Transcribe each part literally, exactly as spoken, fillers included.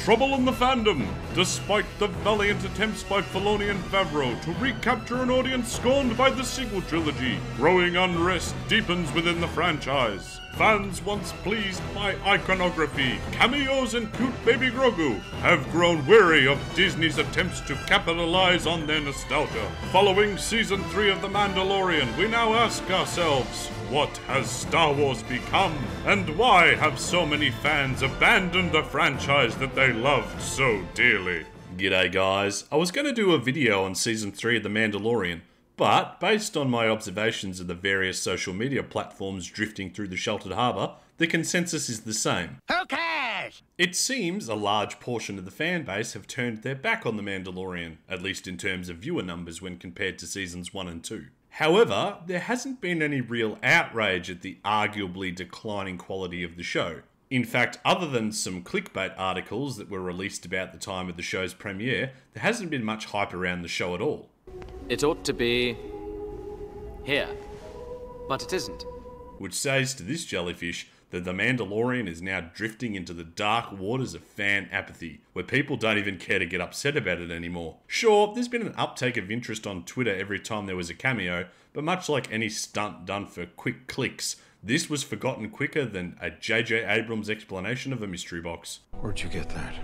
trouble in the fandom. Despite the valiant attempts by Filoni and Favreau to recapture an audience scorned by the sequel trilogy, growing unrest deepens within the franchise. Fans once pleased by iconography, cameos and cute baby Grogu have grown weary of Disney's attempts to capitalize on their nostalgia. Following season three of The Mandalorian, we now ask ourselves, what has Star Wars become? And why have so many fans abandoned a franchise that they loved so dearly? G'day guys, I was going to do a video on season three of The Mandalorian, but based on my observations of the various social media platforms drifting through the sheltered harbour, the consensus is the same. Who cares? It seems a large portion of the fan base have turned their back on The Mandalorian, at least in terms of viewer numbers when compared to seasons one and two. However, there hasn't been any real outrage at the arguably declining quality of the show. In fact, other than some clickbait articles that were released about the time of the show's premiere, there hasn't been much hype around the show at all. It ought to be here, but it isn't. Which says to this jellyfish that The Mandalorian is now drifting into the dark waters of fan apathy, where people don't even care to get upset about it anymore. Sure, there's been an uptake of interest on Twitter every time there was a cameo, but much like any stunt done for quick clicks, this was forgotten quicker than a J J Abrams explanation of a mystery box. Where'd you get that?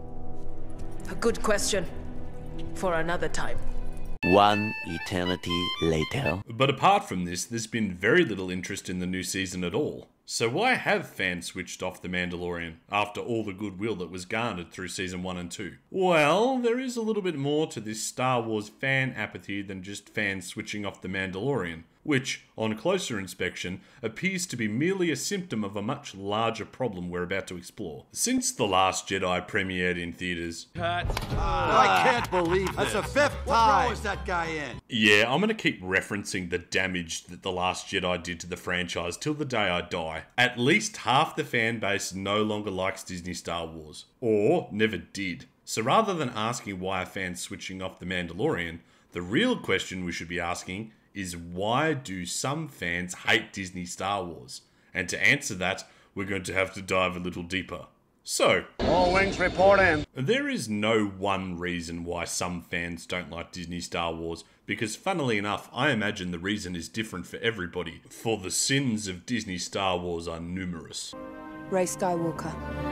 A good question. For another time. One eternity later. But apart from this, there's been very little interest in the new season at all. So why have fans switched off The Mandalorian, after all the goodwill that was garnered through season one and two? Well, there is a little bit more to this Star Wars fan apathy than just fans switching off The Mandalorian, which, on closer inspection, appears to be merely a symptom of a much larger problem we're about to explore. Since The Last Jedi premiered in theaters... Cut. I can't believe this. That's the fifth time. What is that guy in? Yeah, I'm gonna keep referencing the damage that The Last Jedi did to the franchise till the day I die. At least half the fan base no longer likes Disney Star Wars. Or never did. So rather than asking why are fans switching off The Mandalorian, the real question we should be asking is why do some fans hate Disney Star Wars? And to answer that, we're going to have to dive a little deeper. So, All wings report in. there is no one reason why some fans don't like Disney Star Wars, because funnily enough, I imagine the reason is different for everybody, for the sins of Disney Star Wars are numerous. Rey Skywalker.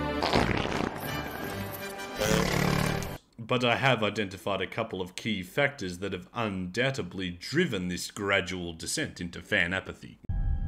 But I have identified a couple of key factors that have undoubtedly driven this gradual descent into fan apathy.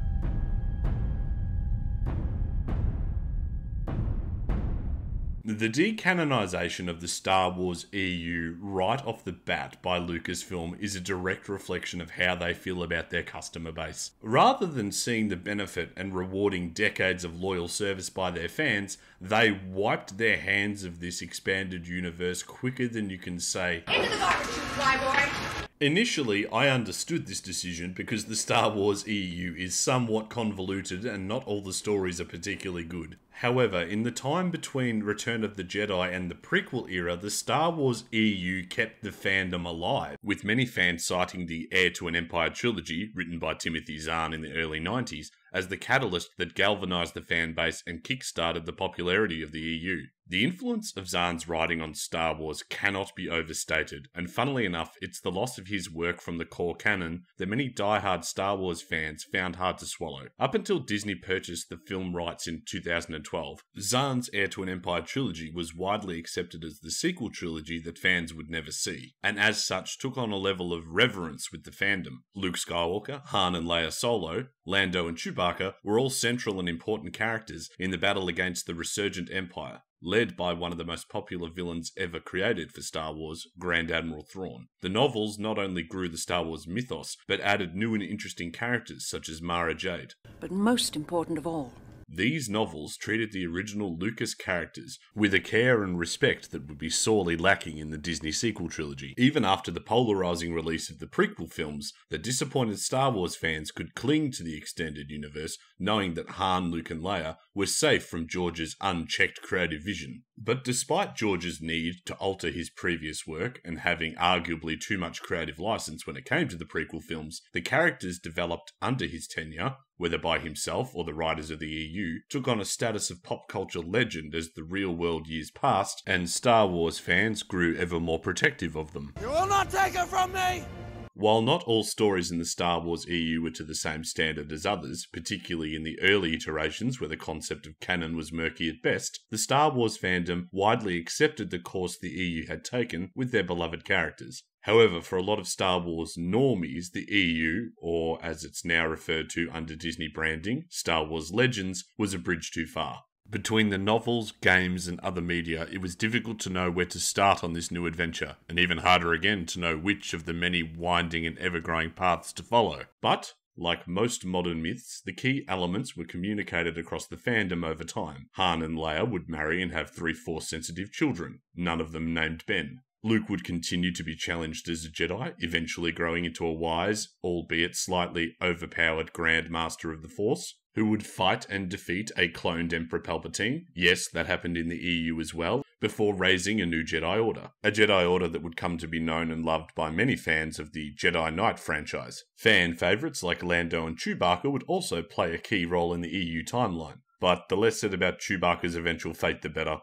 The decanonisation of the Star Wars E U right off the bat by Lucasfilm is a direct reflection of how they feel about their customer base. Rather than seeing the benefit and rewarding decades of loyal service by their fans, they wiped their hands of this expanded universe quicker than you can say, Into the garbage, you flyboy! Initially, I understood this decision because the Star Wars E U is somewhat convoluted and not all the stories are particularly good. However, in the time between Return of the Jedi and the prequel era, the Star Wars E U kept the fandom alive, with many fans citing the Heir to an Empire trilogy, written by Timothy Zahn in the early nineties, as the catalyst that galvanised the fan base and kick-started the popularity of the E U. The influence of Zahn's writing on Star Wars cannot be overstated, and funnily enough, it's the loss of his work from the core canon that many die-hard Star Wars fans found hard to swallow. Up until Disney purchased the film rights in two thousand twelve, Zahn's Heir to an Empire trilogy was widely accepted as the sequel trilogy that fans would never see, and as such took on a level of reverence with the fandom. Luke Skywalker, Han and Leia Solo, Lando and Chewbacca were all central and important characters in the battle against the resurgent Empire, led by one of the most popular villains ever created for Star Wars, Grand Admiral Thrawn. The novels not only grew the Star Wars mythos, but added new and interesting characters such as Mara Jade. But most important of all, These novels treated the original Lucas characters with a care and respect that would be sorely lacking in the Disney sequel trilogy. Even after the polarizing release of the prequel films, the disappointed Star Wars fans could cling to the extended universe, knowing that Han, Luke and Leia were safe from George's unchecked creative vision. But despite George's need to alter his previous work and having arguably too much creative license when it came to the prequel films, the characters developed under his tenure, whether by himself or the writers of the E U, took on a status of pop culture legend as the real-world years passed, and Star Wars fans grew ever more protective of them. You will not take it from me! While not all stories in the Star Wars E U were to the same standard as others, particularly in the early iterations where the concept of canon was murky at best, the Star Wars fandom widely accepted the course the E U had taken with their beloved characters. However, for a lot of Star Wars normies, the E U, or as it's now referred to under Disney branding, Star Wars Legends, was a bridge too far. Between the novels, games, and other media, it was difficult to know where to start on this new adventure, and even harder again to know which of the many winding and ever-growing paths to follow. But, like most modern myths, the key elements were communicated across the fandom over time. Han and Leia would marry and have three Force-sensitive children, none of them named Ben. Luke would continue to be challenged as a Jedi, eventually growing into a wise, albeit slightly overpowered Grand Master of the Force, who would fight and defeat a cloned Emperor Palpatine. Yes, that happened in the E U as well, before raising a new Jedi Order. A Jedi Order that would come to be known and loved by many fans of the Jedi Knight franchise. Fan favourites like Lando and Chewbacca would also play a key role in the E U timeline. But the less said about Chewbacca's eventual fate, the better.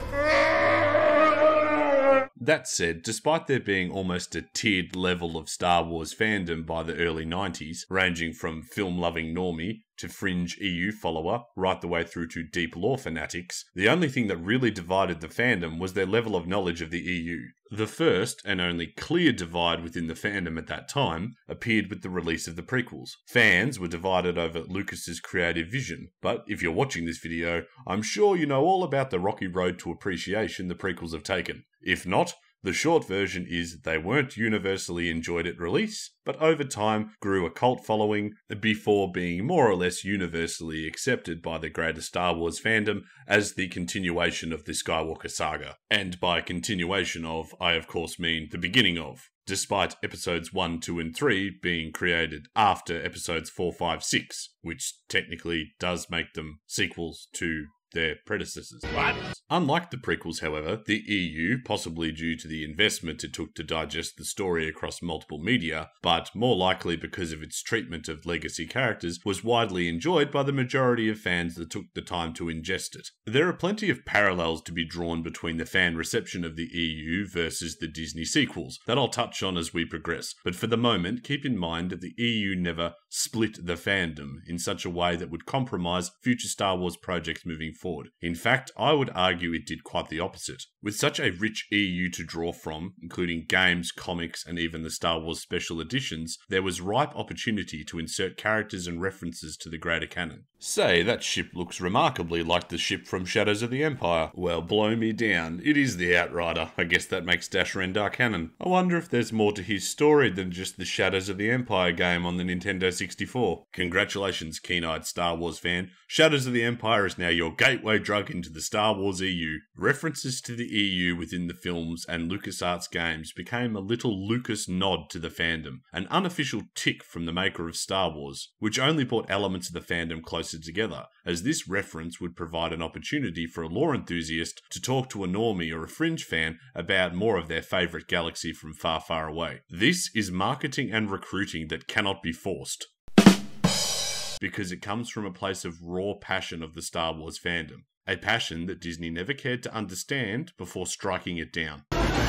That said, despite there being almost a tiered level of Star Wars fandom by the early nineties, ranging from film-loving normie to fringe E U follower, right the way through to deep lore fanatics, the only thing that really divided the fandom was their level of knowledge of the E U. The first, and only clear divide within the fandom at that time, appeared with the release of the prequels. Fans were divided over Lucas's creative vision, but if you're watching this video, I'm sure you know all about the rocky road to appreciation the prequels have taken. If not, the short version is they weren't universally enjoyed at release, but over time grew a cult following before being more or less universally accepted by the greater Star Wars fandom as the continuation of the Skywalker saga. And by continuation of, I of course mean the beginning of, despite episodes one, two, and three being created after episodes four, five, six, which technically does make them sequels to their predecessors. What? Unlike the prequels, however, the E U, possibly due to the investment it took to digest the story across multiple media, but more likely because of its treatment of legacy characters, was widely enjoyed by the majority of fans that took the time to ingest it. There are plenty of parallels to be drawn between the fan reception of the E U versus the Disney sequels, that I'll touch on as we progress, but for the moment, keep in mind that the E U never split the fandom in such a way that would compromise future Star Wars projects moving forward. In fact, I would argue it did quite the opposite. With such a rich E U to draw from, including games, comics, and even the Star Wars special editions, there was ripe opportunity to insert characters and references to the greater canon. Say, that ship looks remarkably like the ship from Shadows of the Empire. Well, blow me down. It is the Outrider. I guess that makes Dash Rendar canon. I wonder if there's more to his story than just the Shadows of the Empire game on the Nintendo sixty-four. Congratulations, keen-eyed Star Wars fan. Shadows of the Empire is now your gateway drug into the Star Wars E U. References to the E U within the films and LucasArts games became a little Lucas nod to the fandom, an unofficial tick from the maker of Star Wars, which only brought elements of the fandom closer together, as this reference would provide an opportunity for a lore enthusiast to talk to a normie or a fringe fan about more of their favourite galaxy from far, far away. This is marketing and recruiting that cannot be forced, because it comes from a place of raw passion of the Star Wars fandom. A passion that Disney never cared to understand before striking it down.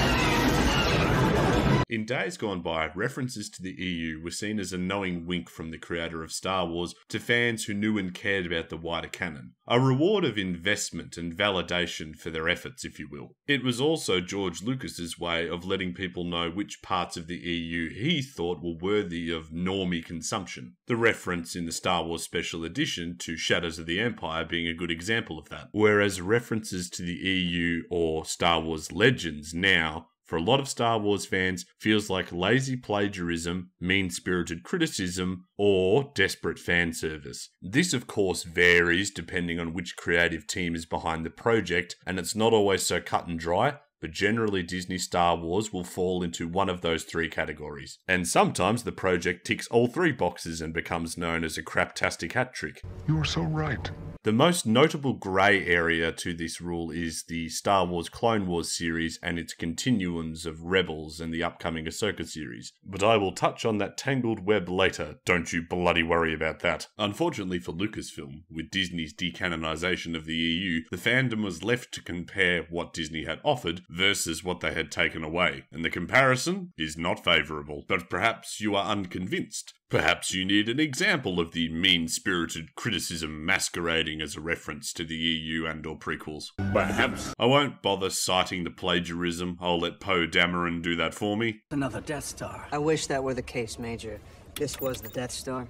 In days gone by, references to the E U were seen as a knowing wink from the creator of Star Wars to fans who knew and cared about the wider canon. A reward of investment and validation for their efforts, if you will. It was also George Lucas's way of letting people know which parts of the E U he thought were worthy of normie consumption. The reference in the Star Wars Special Edition to Shadows of the Empire being a good example of that. Whereas references to the E U or Star Wars Legends now, for a lot of Star Wars fans, feels like lazy plagiarism, mean-spirited criticism, or desperate fan service. This, of course, varies depending on which creative team is behind the project, and it's not always so cut and dry, but generally Disney Star Wars will fall into one of those three categories. And sometimes the project ticks all three boxes and becomes known as a craptastic hat trick. You're so right. The most notable grey area to this rule is the Star Wars Clone Wars series and its continuums of Rebels and the upcoming Ahsoka series. But I will touch on that tangled web later, don't you bloody worry about that. Unfortunately for Lucasfilm, with Disney's decanonisation of the E U, the fandom was left to compare what Disney had offered versus what they had taken away, and the comparison is not favourable. But perhaps you are unconvinced. Perhaps you need an example of the mean-spirited criticism masquerading as a reference to the E U and or prequels. Perhaps. I won't bother citing the plagiarism. I'll let Poe Dameron do that for me. Another Death Star. I wish that were the case, Major. This was the Death Star.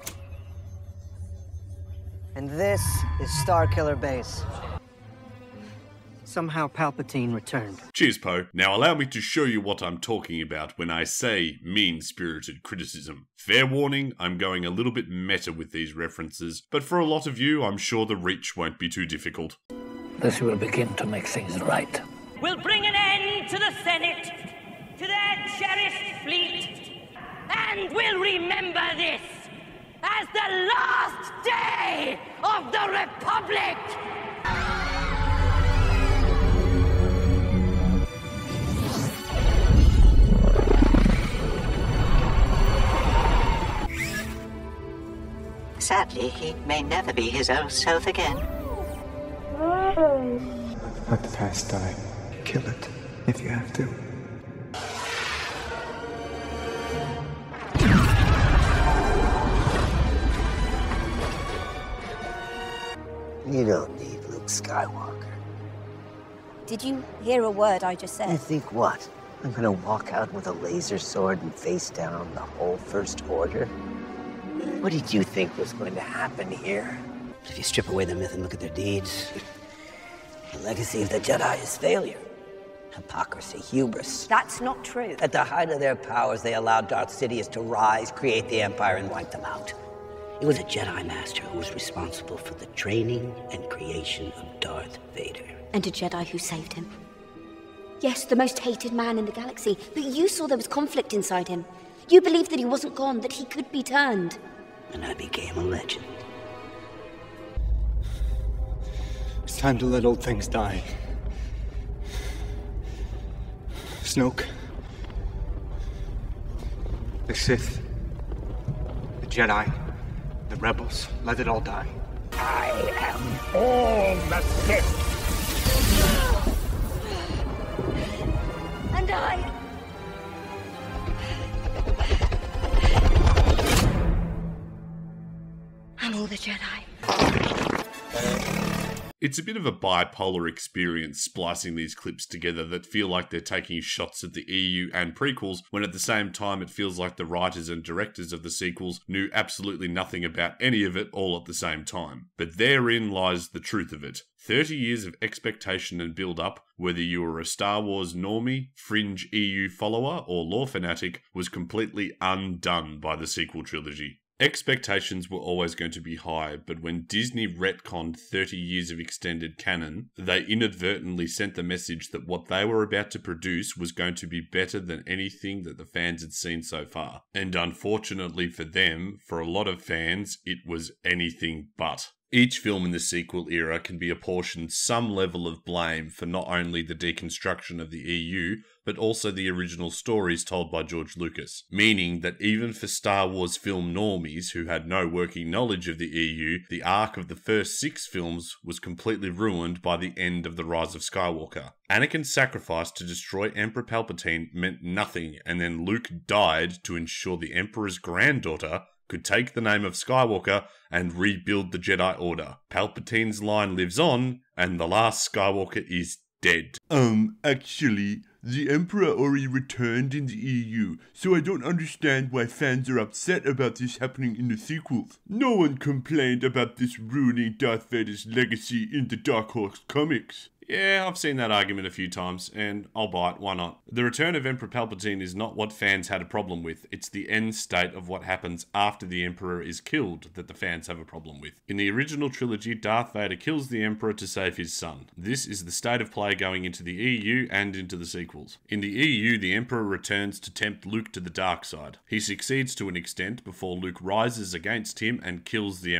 And this is Starkiller Base. Somehow Palpatine returned. Cheers, Poe. Now allow me to show you what I'm talking about when I say mean-spirited criticism. Fair warning, I'm going a little bit meta with these references, but for a lot of you, I'm sure the reach won't be too difficult. This will begin to make things right. We'll bring an end to the Senate, to their cherished fleet, and we'll remember this as the last day of the Republic! Sadly, he may never be his old self again. Let the past die. Kill it, if you have to. You don't need Luke Skywalker. Did you hear a word I just said? You think what? I'm gonna walk out with a laser sword and face down the whole First Order? What did you think was going to happen here? If you strip away the myth and look at their deeds, the legacy of the Jedi is failure, hypocrisy, hubris. That's not true. At the height of their powers, they allowed Darth Sidious to rise, create the Empire, and wipe them out. It was a Jedi Master who was responsible for the training and creation of Darth Vader. And a Jedi who saved him. Yes, the most hated man in the galaxy, but you saw there was conflict inside him. You believed that he wasn't gone, that he could be turned. And I became a legend. It's time to let old things die. Snoke. The Sith. The Jedi. The Rebels. Let it all die. I am all the Sith. And I... I'm all the Jedi. It's a bit of a bipolar experience splicing these clips together that feel like they're taking shots at the E U and prequels, when at the same time it feels like the writers and directors of the sequels knew absolutely nothing about any of it all at the same time. But therein lies the truth of it. thirty years of expectation and build-up, whether you were a Star Wars normie, fringe E U follower, or lore fanatic, was completely undone by the sequel trilogy. Expectations were always going to be high, but when Disney retconned thirty years of extended canon, they inadvertently sent the message that what they were about to produce was going to be better than anything that the fans had seen so far. And unfortunately for them, for a lot of fans, it was anything but. Each film in the sequel era can be apportioned some level of blame for not only the deconstruction of the E U, but also the original stories told by George Lucas. Meaning that even for Star Wars film normies who had no working knowledge of the E U, the arc of the first six films was completely ruined by the end of The Rise of Skywalker. Anakin's sacrifice to destroy Emperor Palpatine meant nothing, and then Luke died to ensure the Emperor's granddaughter could take the name of Skywalker and rebuild the Jedi Order. Palpatine's line lives on, and the last Skywalker is dead. Um, actually, the Emperor already returned in the E U, so I don't understand why fans are upset about this happening in the sequels. No one complained about this ruining Darth Vader's legacy in the Dark Horse comics. Yeah, I've seen that argument a few times, and I'll buy it, why not? The return of Emperor Palpatine is not what fans had a problem with, it's the end state of what happens after the Emperor is killed that the fans have a problem with. In the original trilogy, Darth Vader kills the Emperor to save his son. This is the state of play going into the E U and into the sequels. In the E U, the Emperor returns to tempt Luke to the dark side. He succeeds to an extent before Luke rises against him and kills the Emperor.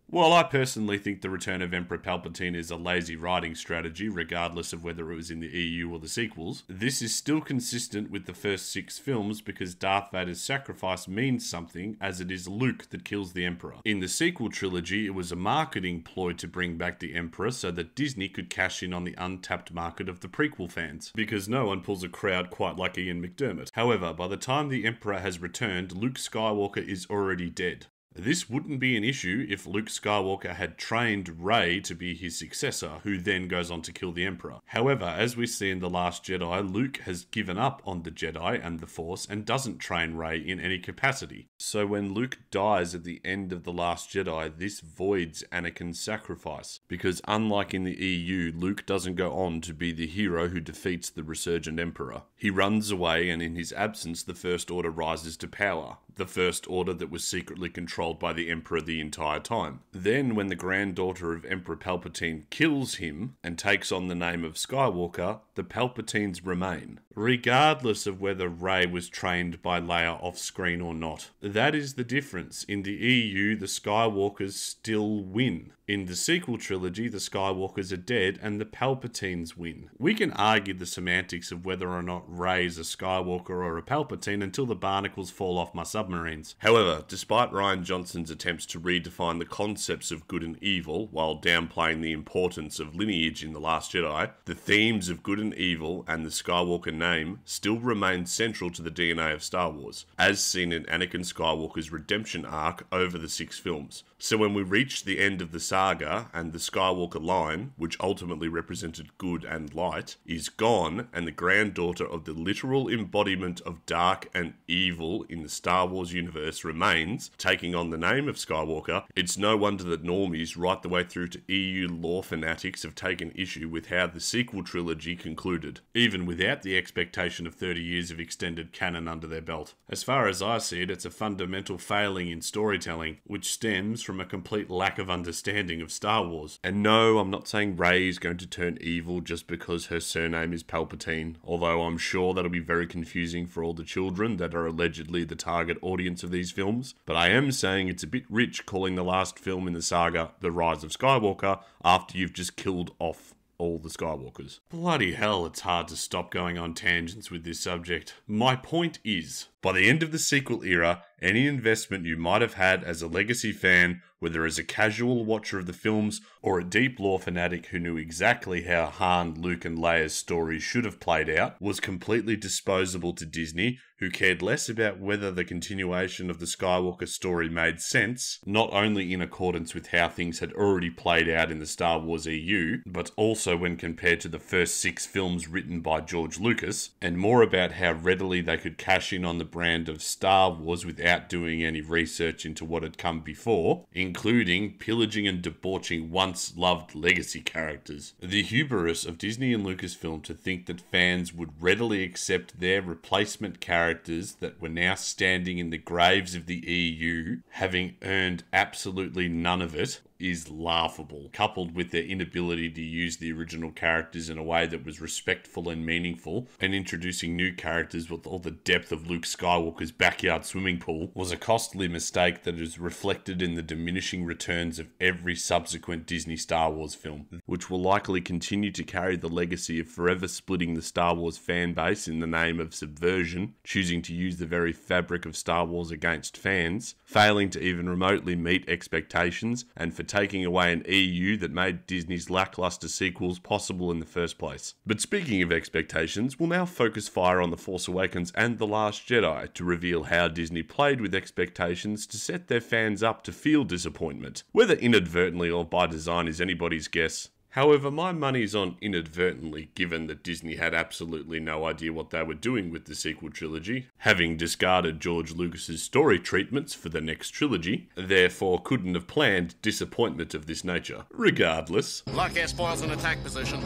While I personally think the return of Emperor Palpatine is a lazy writing strategy, regardless of whether it was in the E U or the sequels, this is still consistent with the first six films because Darth Vader's sacrifice means something, as it is Luke that kills the Emperor. In the sequel trilogy, it was a marketing ploy to bring back the Emperor so that Disney could cash in on the untapped market of the prequel fans, because no one pulls a crowd quite like Ian McDiarmid. However, by the time the Emperor has returned, Luke Skywalker is already dead. This wouldn't be an issue if Luke Skywalker had trained Rey to be his successor, who then goes on to kill the Emperor. However, as we see in The Last Jedi, Luke has given up on the Jedi and the Force and doesn't train Rey in any capacity. So when Luke dies at the end of The Last Jedi, this voids Anakin's sacrifice, because unlike in the E U, Luke doesn't go on to be the hero who defeats the resurgent Emperor. He runs away, and in his absence, the First Order rises to power. The First Order that was secretly controlled by the Emperor the entire time. Then, when the granddaughter of Emperor Palpatine kills him and takes on the name of Skywalker, the Palpatines remain, regardless of whether Rey was trained by Leia off-screen or not. That is the difference. In the E U, the Skywalkers still win. In the sequel trilogy, the Skywalkers are dead and the Palpatines win. We can argue the semantics of whether or not Rey's a Skywalker or a Palpatine until the barnacles fall off my submarines. However, despite Rian Johnson's attempts to redefine the concepts of good and evil while downplaying the importance of lineage in The Last Jedi, the themes of good and evil and the Skywalker name still remain central to the D N A of Star Wars, as seen in Anakin Skywalker's redemption arc over the six films. So when we reach the end of the saga and the Skywalker line, which ultimately represented good and light, is gone, and the granddaughter of the literal embodiment of dark and evil in the Star Wars universe remains, taking on the name of Skywalker, it's no wonder that normies right the way through to E U lore fanatics have taken issue with how the sequel trilogy concluded, even without the expectation of thirty years of extended canon under their belt. As far as I see it, it's a fundamental failing in storytelling, which stems from a complete lack of understanding of Star Wars. And no, I'm not saying Rey is going to turn evil just because her surname is Palpatine, although I'm sure that'll be very confusing for all the children that are allegedly the target audience of these films. But I am saying it's a bit rich calling the last film in the saga The Rise of Skywalker after you've just killed off all the Skywalkers. Bloody hell, it's hard to stop going on tangents with this subject. My point is, by the end of the sequel era, any investment you might have had as a legacy fan, whether as a casual watcher of the films or a deep lore fanatic who knew exactly how Han, Luke and Leia's stories should have played out, was completely disposable to Disney, who cared less about whether the continuation of the Skywalker story made sense, not only in accordance with how things had already played out in the Star Wars E U, but also when compared to the first six films written by George Lucas, and more about how readily they could cash in on the brand of Star Wars without doing any research into what had come before, including pillaging and debauching once-loved legacy characters. The hubris of Disney and Lucasfilm to think that fans would readily accept their replacement characters that were now standing in the graves of the E U, having earned absolutely none of it, is laughable, coupled with their inability to use the original characters in a way that was respectful and meaningful, and introducing new characters with all the depth of Luke Skywalker's backyard swimming pool, was a costly mistake that is reflected in the diminishing returns of every subsequent Disney Star Wars film, which will likely continue to carry the legacy of forever splitting the Star Wars fan base in the name of subversion, choosing to use the very fabric of Star Wars against fans, failing to even remotely meet expectations, and for taking away an E U that made Disney's lackluster sequels possible in the first place. But speaking of expectations, we'll now focus fire on The Force Awakens and The Last Jedi to reveal how Disney played with expectations to set their fans up to feel disappointment. Whether inadvertently or by design is anybody's guess. However, my money's on inadvertently, given that Disney had absolutely no idea what they were doing with the sequel trilogy, having discarded George Lucas's story treatments for the next trilogy, therefore couldn't have planned disappointment of this nature. Regardless, Luck here spoils an attack position.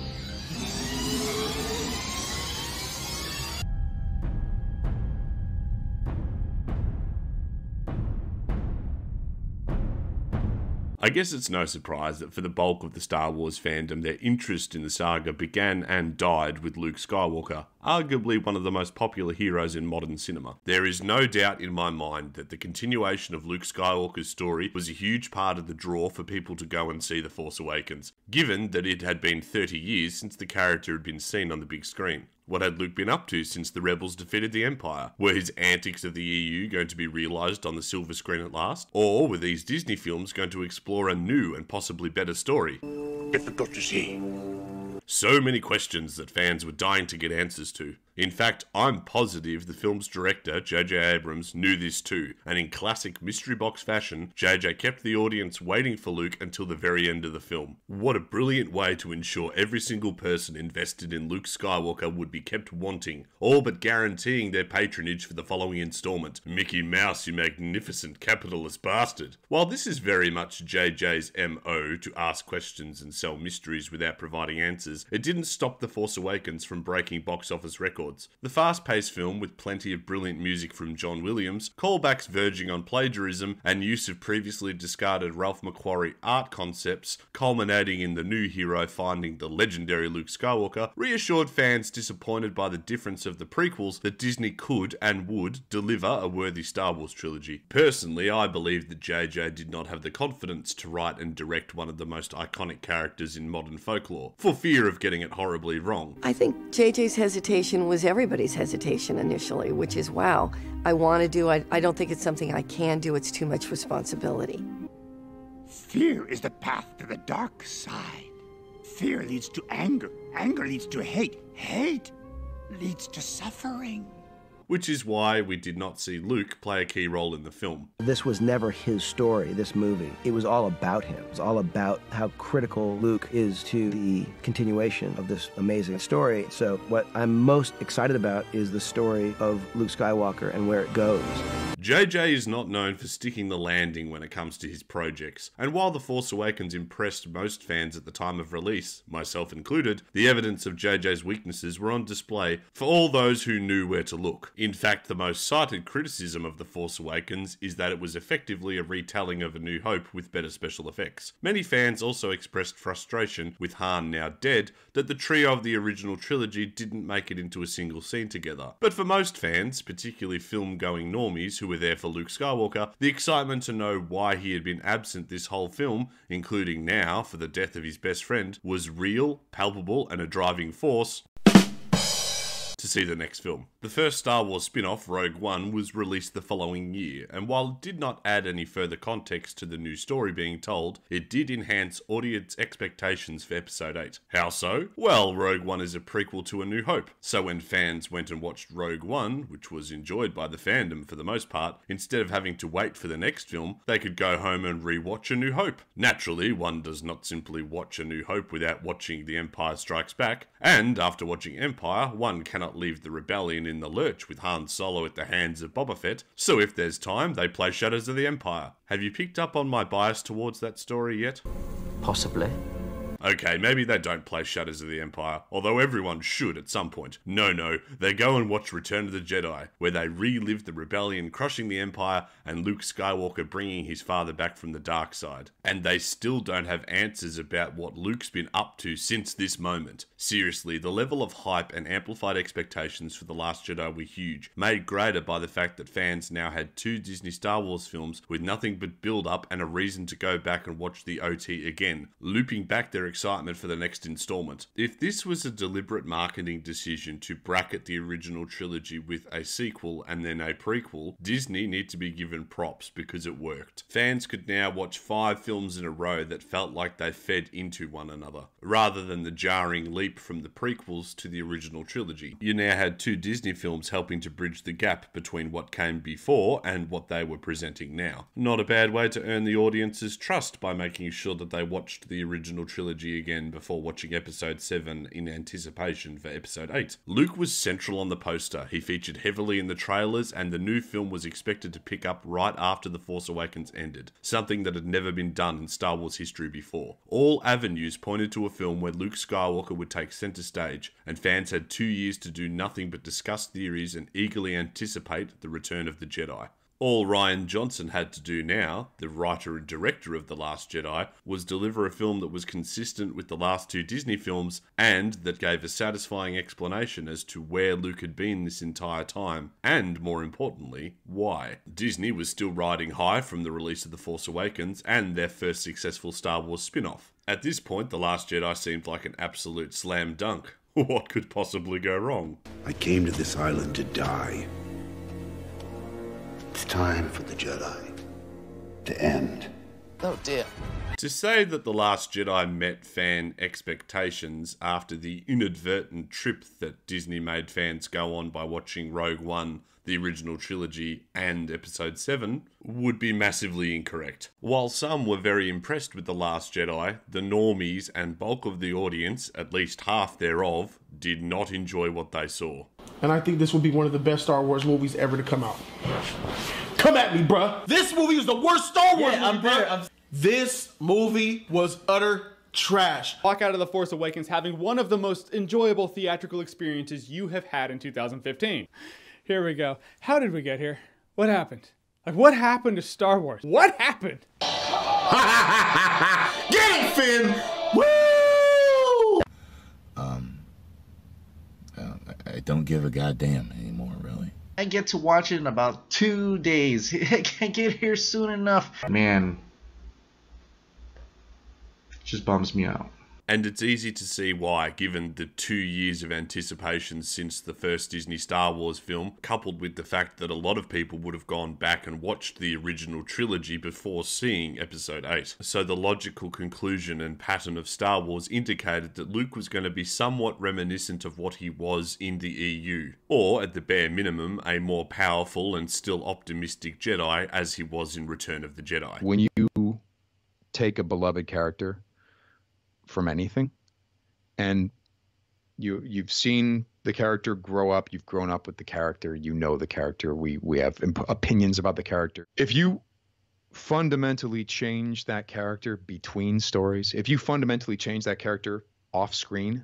I guess it's no surprise that for the bulk of the Star Wars fandom, their interest in the saga began and died with Luke Skywalker, arguably one of the most popular heroes in modern cinema. There is no doubt in my mind that the continuation of Luke Skywalker's story was a huge part of the draw for people to go and see The Force Awakens, given that it had been thirty years since the character had been seen on the big screen. What had Luke been up to since the rebels defeated the Empire? Were his antics of the E U going to be realised on the silver screen at last? Or were these Disney films going to explore a new and possibly better story? Difficult to see. So many questions that fans were dying to get answers to. In fact, I'm positive the film's director, J J Abrams, knew this too, and in classic mystery box fashion, J J kept the audience waiting for Luke until the very end of the film. What a brilliant way to ensure every single person invested in Luke Skywalker would be kept wanting, all but guaranteeing their patronage for the following installment. Mickey Mouse, you magnificent capitalist bastard. While this is very much J J's M O to ask questions and sell mysteries without providing answers, it didn't stop The Force Awakens from breaking box office records. The fast-paced film, with plenty of brilliant music from John Williams, callbacks verging on plagiarism, and use of previously discarded Ralph McQuarrie art concepts, culminating in the new hero finding the legendary Luke Skywalker, reassured fans disappointed by the difference of the prequels that Disney could and would deliver a worthy Star Wars trilogy. Personally, I believe that J J did not have the confidence to write and direct one of the most iconic characters in modern folklore, for fear of getting it horribly wrong. I think J J's hesitation was everybody's hesitation initially, which is, wow, I want to do, I, I don't think it's something I can do, it's too much responsibility. Fear is the path to the dark side. Fear leads to anger. Anger leads to hate. Hate leads to suffering. Which is why we did not see Luke play a key role in the film. This was never his story, this movie. It was all about him. It was all about how critical Luke is to the continuation of this amazing story. So what I'm most excited about is the story of Luke Skywalker and where it goes. J J is not known for sticking the landing when it comes to his projects, and while The Force Awakens impressed most fans at the time of release, myself included, the evidence of J J's weaknesses were on display for all those who knew where to look. In fact, the most cited criticism of The Force Awakens is that it was effectively a retelling of A New Hope with better special effects. Many fans also expressed frustration, with Han now dead, that the trio of the original trilogy didn't make it into a single scene together. But for most fans, particularly film-going normies who were there for Luke Skywalker, the excitement to know why he had been absent this whole film, including now for the death of his best friend, was real, palpable, and a driving force to see the next film. The first Star Wars spin-off, Rogue One, was released the following year, and while it did not add any further context to the new story being told, it did enhance audience expectations for Episode eight. How so? Well, Rogue One is a prequel to A New Hope, so when fans went and watched Rogue One, which was enjoyed by the fandom for the most part, instead of having to wait for the next film, they could go home and re-watch A New Hope. Naturally, one does not simply watch A New Hope without watching The Empire Strikes Back, and after watching Empire, one cannot leave the rebellion in the lurch with Han Solo at the hands of Boba Fett, so if there's time, they play Shadows of the Empire. Have you picked up on my bias towards that story yet? Possibly. Okay, maybe they don't play Shadows of the Empire, although everyone should at some point. No, no, they go and watch Return of the Jedi, where they relive the rebellion crushing the Empire and Luke Skywalker bringing his father back from the dark side. And they still don't have answers about what Luke's been up to since this moment. Seriously, the level of hype and amplified expectations for The Last Jedi were huge, made greater by the fact that fans now had two Disney Star Wars films with nothing but build-up and a reason to go back and watch the O T again, looping back their excitement for the next installment. If this was a deliberate marketing decision to bracket the original trilogy with a sequel and then a prequel, Disney need to be given props because it worked. Fans could now watch five films in a row that felt like they fed into one another, rather than the jarring leap from the prequels to the original trilogy. You now had two Disney films helping to bridge the gap between what came before and what they were presenting now. Not a bad way to earn the audience's trust by making sure that they watched the original trilogy again before watching episode seven in anticipation for episode eight. Luke was central on the poster, he featured heavily in the trailers, and the new film was expected to pick up right after The Force Awakens ended, something that had never been done in Star Wars history before. All avenues pointed to a film where Luke Skywalker would take center stage, and fans had two years to do nothing but discuss theories and eagerly anticipate the return of the Jedi. All Rian Johnson had to do now, the writer and director of The Last Jedi, was deliver a film that was consistent with the last two Disney films and that gave a satisfying explanation as to where Luke had been this entire time, and more importantly, why. Disney was still riding high from the release of The Force Awakens and their first successful Star Wars spin-off. At this point, The Last Jedi seemed like an absolute slam dunk. What could possibly go wrong? I came to this island to die. It's time for the Jedi to end. Oh dear. To say that The Last Jedi met fan expectations after the inadvertent trip that Disney made fans go on by watching Rogue One, the original trilogy, and Episode seven would be massively incorrect. While some were very impressed with The Last Jedi, the normies and bulk of the audience, at least half thereof, did not enjoy what they saw. And I think this will be one of the best Star Wars movies ever to come out. Come at me, bruh. This movie is the worst Star Wars yeah, movie, I'm there. bruh. I'm... This movie was utter trash. Walk out of The Force Awakens having one of the most enjoyable theatrical experiences you have had in two thousand fifteen. Here we go. How did we get here? What happened? Like, what happened to Star Wars? What happened? Get it, Finn! Woo! Um, uh, I don't give a goddamn anymore, really. I get to watch it in about two days. I can't get here soon enough. Man, it just bums me out. And it's easy to see why, given the two years of anticipation since the first Disney Star Wars film, coupled with the fact that a lot of people would have gone back and watched the original trilogy before seeing Episode eight. So the logical conclusion and pattern of Star Wars indicated that Luke was going to be somewhat reminiscent of what he was in the E U, or at the bare minimum, a more powerful and still optimistic Jedi as he was in Return of the Jedi. When you take a beloved character from anything, and you you've seen the character grow up, you've grown up with the character, you know the character, we we have imp- opinions about the character. If you fundamentally change that character between stories, if you fundamentally change that character off screen,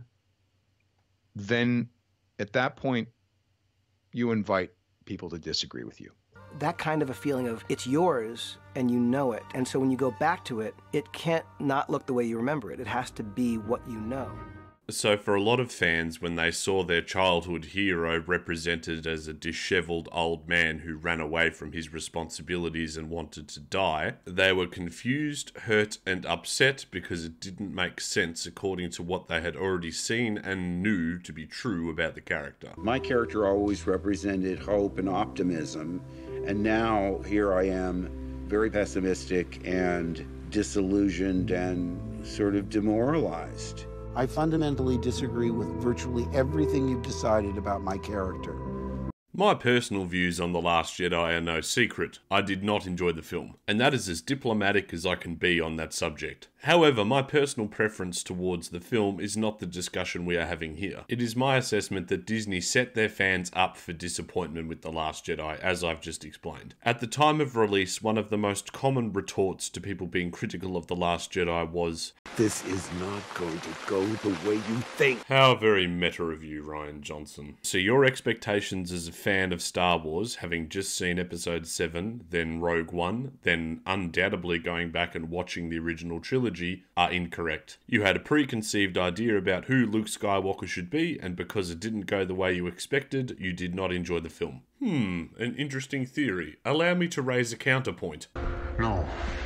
then at that point you invite people to disagree with you. That kind of a feeling of it's yours and you know it. And so when you go back to it, it can't not look the way you remember it. It has to be what you know. So for a lot of fans, when they saw their childhood hero represented as a disheveled old man who ran away from his responsibilities and wanted to die, they were confused, hurt, and upset because it didn't make sense according to what they had already seen and knew to be true about the character. My character always represented hope and optimism, and now here I am, very pessimistic and disillusioned and sort of demoralized. I fundamentally disagree with virtually everything you've decided about my character. My personal views on The Last Jedi are no secret. I did not enjoy the film, and that is as diplomatic as I can be on that subject. However, my personal preference towards the film is not the discussion we are having here. It is my assessment that Disney set their fans up for disappointment with The Last Jedi, as I've just explained. At the time of release, one of the most common retorts to people being critical of The Last Jedi was, "This is not going to go the way you think." How very meta of you, Rian Johnson. So your expectations as a fan of Star Wars, having just seen Episode seven, then Rogue One, then undoubtedly going back and watching the original trilogy, are incorrect. You had a preconceived idea about who Luke Skywalker should be, and because it didn't go the way you expected, you did not enjoy the film. Hmm, an interesting theory. Allow me to raise a counterpoint. No.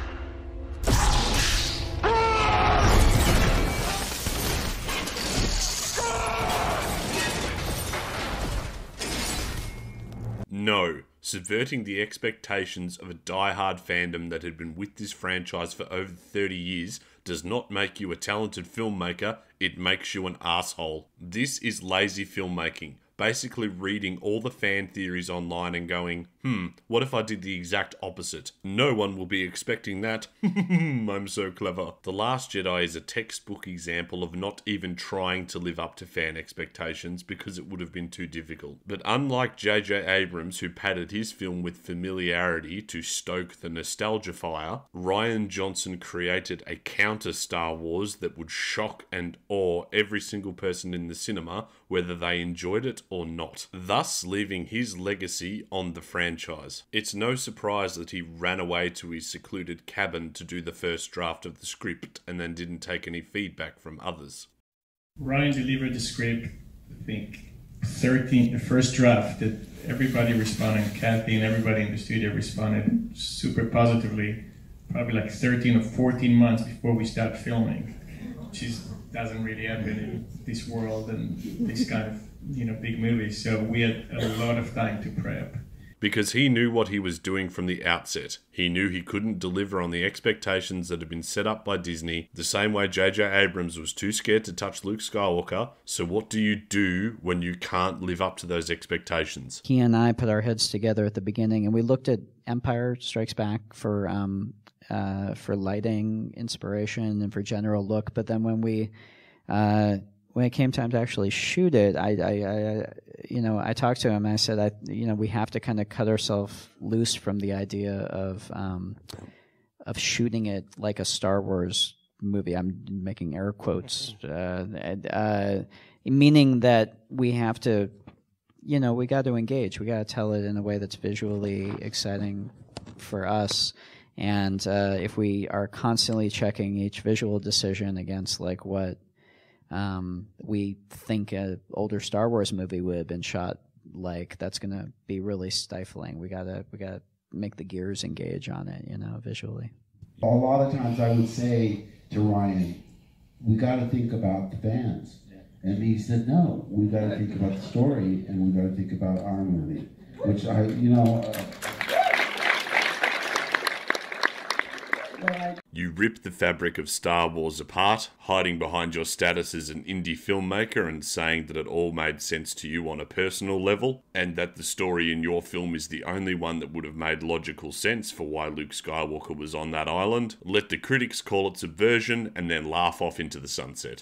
No. Subverting the expectations of a die-hard fandom that had been with this franchise for over thirty years does not make you a talented filmmaker, it makes you an asshole. This is lazy filmmaking. Basically reading all the fan theories online and going, hmm, what if I did the exact opposite? No one will be expecting that. I'm so clever. The Last Jedi is a textbook example of not even trying to live up to fan expectations because it would have been too difficult. But unlike J J Abrams, who padded his film with familiarity to stoke the nostalgia fire, Rian Johnson created a counter Star Wars that would shock and awe every single person in the cinema, whether they enjoyed it or not, thus leaving his legacy on the franchise franchise. It's no surprise that he ran away to his secluded cabin to do the first draft of the script and then didn't take any feedback from others. Ryan delivered the script, I think, thirteen, the first draft that everybody responded, Kathy and everybody in the studio responded super positively, probably like thirteen or fourteen months before we start filming, which is, doesn't really happen in this world and this kind of, you know, big movies. So we had a lot of time to prep. Because he knew what he was doing from the outset. He knew he couldn't deliver on the expectations that had been set up by Disney, the same way J J Abrams was too scared to touch Luke Skywalker. So what do you do when you can't live up to those expectations? He and I put our heads together at the beginning, and we looked at Empire Strikes Back for um, uh, for lighting inspiration and for general look. But then when we uh, when it came time to actually shoot it, I, I, I you know, I talked to him and I said, I, you know, we have to kind of cut ourselves loose from the idea of um, of shooting it like a Star Wars movie. I'm making air quotes, uh, uh, meaning that we have to, you know, we got to engage. We got to tell it in a way that's visually exciting for us. And uh, if we are constantly checking each visual decision against like what Um, we think an older Star Wars movie would have been shot like, that's going to be really stifling. We gotta we gotta make the gears engage on it, you know, visually. A lot of times I would say to Ryan, we got to think about the fans, and he said, no, we got to think about the story, and we got to think about our movie, which I, you know. Uh, You rip the fabric of Star Wars apart, hiding behind your status as an indie filmmaker and saying that it all made sense to you on a personal level, and that the story in your film is the only one that would have made logical sense for why Luke Skywalker was on that island. Let the critics call it subversion, and then laugh off into the sunset.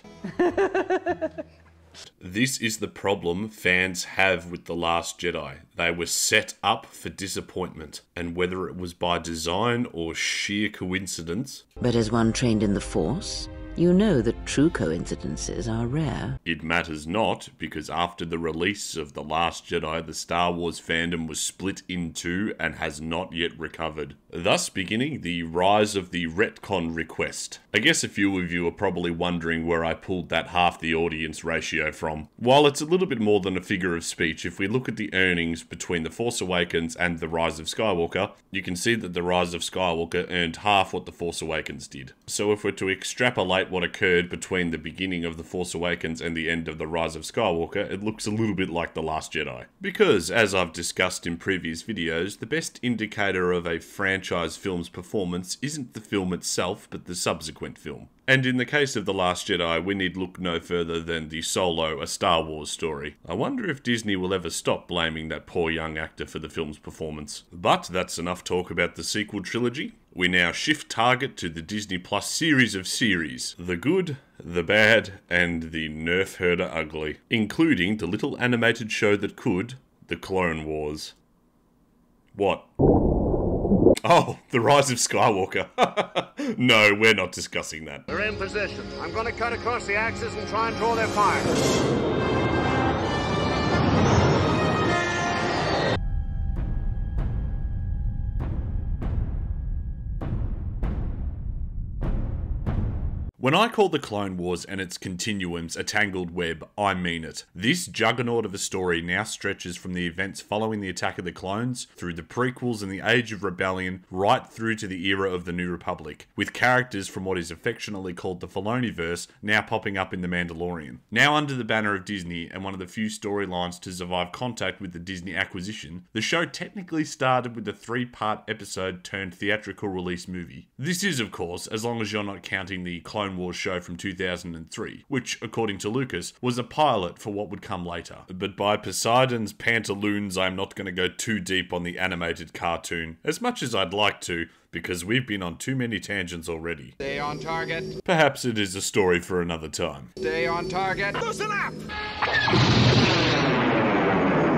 This is the problem fans have with The Last Jedi. They were set up for disappointment, and whether it was by design or sheer coincidence... But as one trained in the Force, you know that true coincidences are rare. It matters not, because after the release of The Last Jedi, the Star Wars fandom was split in two and has not yet recovered. Thus beginning the rise of the retcon request. I guess a few of you are probably wondering where I pulled that half the audience ratio from. While it's a little bit more than a figure of speech, if we look at the earnings between The Force Awakens and The Rise of Skywalker, you can see that The Rise of Skywalker earned half what The Force Awakens did. So if we're to extrapolate what occurred between the beginning of The Force Awakens and the end of The Rise of Skywalker, it looks a little bit like The Last Jedi. Because, as I've discussed in previous videos, the best indicator of a franchise film's performance isn't the film itself, but the subsequent film. And in the case of The Last Jedi, we need look no further than the Solo, A Star Wars Story. I wonder if Disney will ever stop blaming that poor young actor for the film's performance. But that's enough talk about the sequel trilogy. We now shift target to the Disney Plus series of series. The good, the bad, and the nerf herder ugly. Including the little animated show that could, The Clone Wars. What? Oh, The Rise of Skywalker. No, we're not discussing that. They're in position. I'm going to cut across the axis and try and draw their fire. When I call The Clone Wars and its continuums a tangled web, I mean it. This juggernaut of a story now stretches from the events following the Attack of the Clones, through the prequels and the Age of Rebellion, right through to the era of the New Republic, with characters from what is affectionately called the Filoniverse now popping up in The Mandalorian. Now under the banner of Disney, and one of the few storylines to survive contact with the Disney acquisition, the show technically started with a three-part episode turned theatrical release movie. This is, of course, as long as you're not counting the Clone Wars show from two thousand three, which, according to Lucas, was a pilot for what would come later. But by Poseidon's pantaloons, I'm not going to go too deep on the animated cartoon, as much as I'd like to, because we've been on too many tangents already. Stay on target. Perhaps it is a story for another time. Stay on target. Loosen up!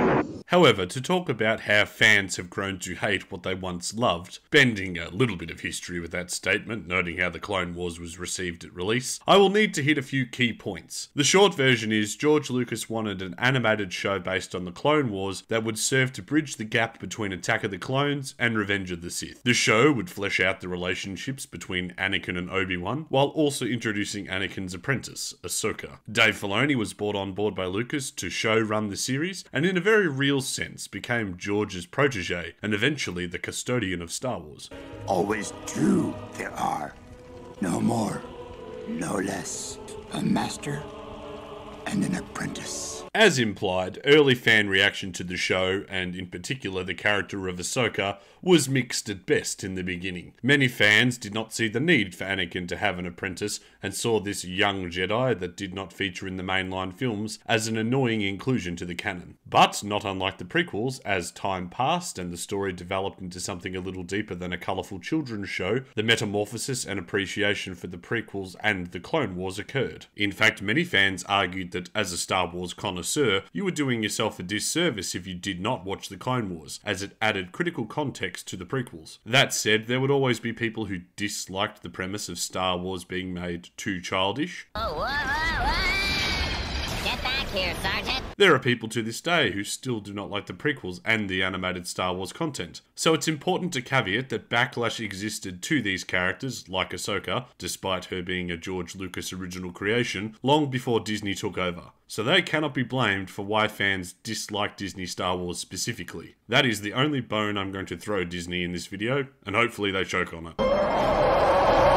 However, to talk about how fans have grown to hate what they once loved, bending a little bit of history with that statement, noting how the Clone Wars was received at release, I will need to hit a few key points. The short version is George Lucas wanted an animated show based on the Clone Wars that would serve to bridge the gap between Attack of the Clones and Revenge of the Sith. The show would flesh out the relationships between Anakin and Obi-Wan, while also introducing Anakin's apprentice, Ahsoka. Dave Filoni was brought on board by Lucas to show-run the series, and in a very real sense became George's protege, and eventually the custodian of Star Wars. Always two there are. No more, no less. A master and an apprentice. As implied, early fan reaction to the show, and in particular the character of Ahsoka, was mixed at best in the beginning. Many fans did not see the need for Anakin to have an apprentice, and saw this young Jedi that did not feature in the mainline films as an annoying inclusion to the canon. But, not unlike the prequels, as time passed and the story developed into something a little deeper than a colourful children's show, the metamorphosis and appreciation for the prequels and the Clone Wars occurred. In fact, many fans argued that as a Star Wars connoisseur, you were doing yourself a disservice if you did not watch the Clone Wars, as it added critical context to the prequels. That said, there would always be people who disliked the premise of Star Wars being made too childish. Oh, whoa, whoa, whoa. Get back here, Sergeant. There are people to this day who still do not like the prequels and the animated Star Wars content. So it's important to caveat that backlash existed to these characters, like Ahsoka, despite her being a George Lucas original creation, long before Disney took over. So they cannot be blamed for why fans dislike Disney Star Wars specifically. That is the only bone I'm going to throw Disney in this video, and hopefully they choke on it.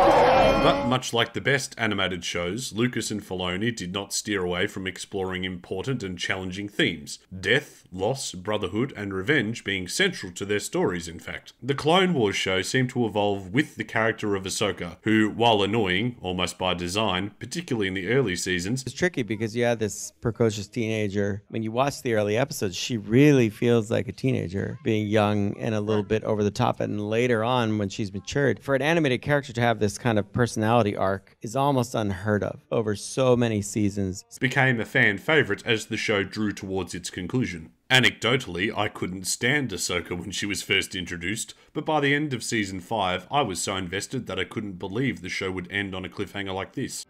But much like the best animated shows, Lucas and Filoni did not steer away from exploring important and challenging themes. Death, loss, brotherhood, and revenge being central to their stories, in fact. The Clone Wars show seemed to evolve with the character of Ahsoka, who, while annoying, almost by design, particularly in the early seasons... It's tricky because you had this precocious teenager. When you watch the early episodes, she really feels like a teenager, being young and a little bit over the top. And later on, when she's matured, for an animated character to have this kind of personality arc is almost unheard of over so many seasons. Became a fan favourite as the show drew towards its conclusion. Anecdotally, I couldn't stand Ahsoka when she was first introduced, but by the end of season five, I was so invested that I couldn't believe the show would end on a cliffhanger like this.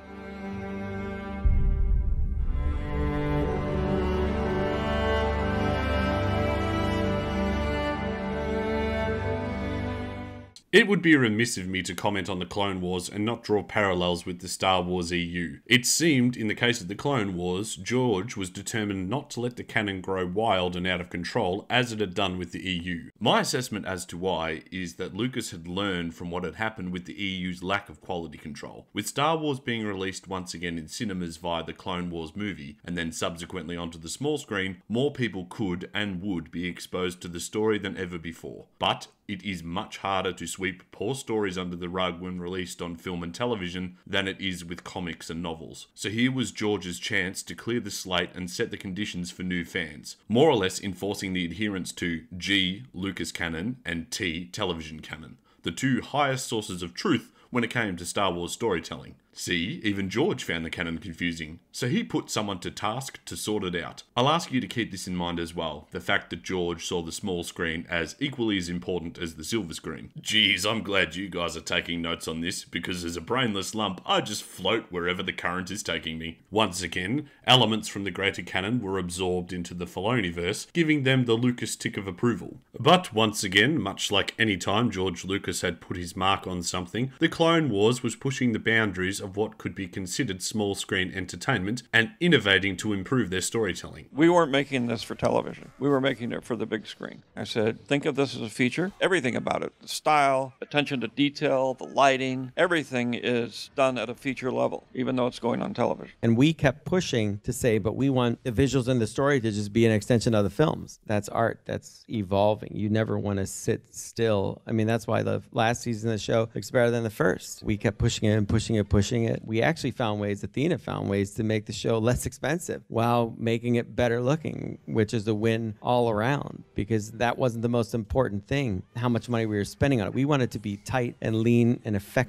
It would be remiss of me to comment on the Clone Wars and not draw parallels with the Star Wars E U. It seemed, in the case of the Clone Wars, George was determined not to let the canon grow wild and out of control as it had done with the E U. My assessment as to why is that Lucas had learned from what had happened with the E U's lack of quality control. With Star Wars being released once again in cinemas via the Clone Wars movie, and then subsequently onto the small screen, more people could and would be exposed to the story than ever before. But it is much harder to sweep poor stories under the rug when released on film and television than it is with comics and novels. So here was George's chance to clear the slate and set the conditions for new fans, more or less enforcing the adherence to G, Lucas canon, and T, television canon, the two highest sources of truth when it came to Star Wars storytelling. See, even George found the canon confusing, so he put someone to task to sort it out. I'll ask you to keep this in mind as well, the fact that George saw the small screen as equally as important as the silver screen. Geez, I'm glad you guys are taking notes on this, because as a brainless lump, I just float wherever the current is taking me. Once again, elements from the greater canon were absorbed into the Filoniverse, giving them the Lucas tick of approval. But once again, much like any time George Lucas had put his mark on something, the Clone Wars was pushing the boundaries of what could be considered small screen entertainment and innovating to improve their storytelling. We weren't making this for television. We were making it for the big screen. I said, think of this as a feature. Everything about it, the style, attention to detail, the lighting, everything is done at a feature level, even though it's going on television. And we kept pushing to say, but we want the visuals and the story to just be an extension of the films. That's art. That's evolving. You never want to sit still. I mean, that's why the last season of the show looks better than the first. We kept pushing it and pushing it, pushing it. We actually found ways, Athena found ways to make the show less expensive while making it better looking, which is a win all around, because that wasn't the most important thing, how much money we were spending on it. We wanted it to be tight and lean and effective.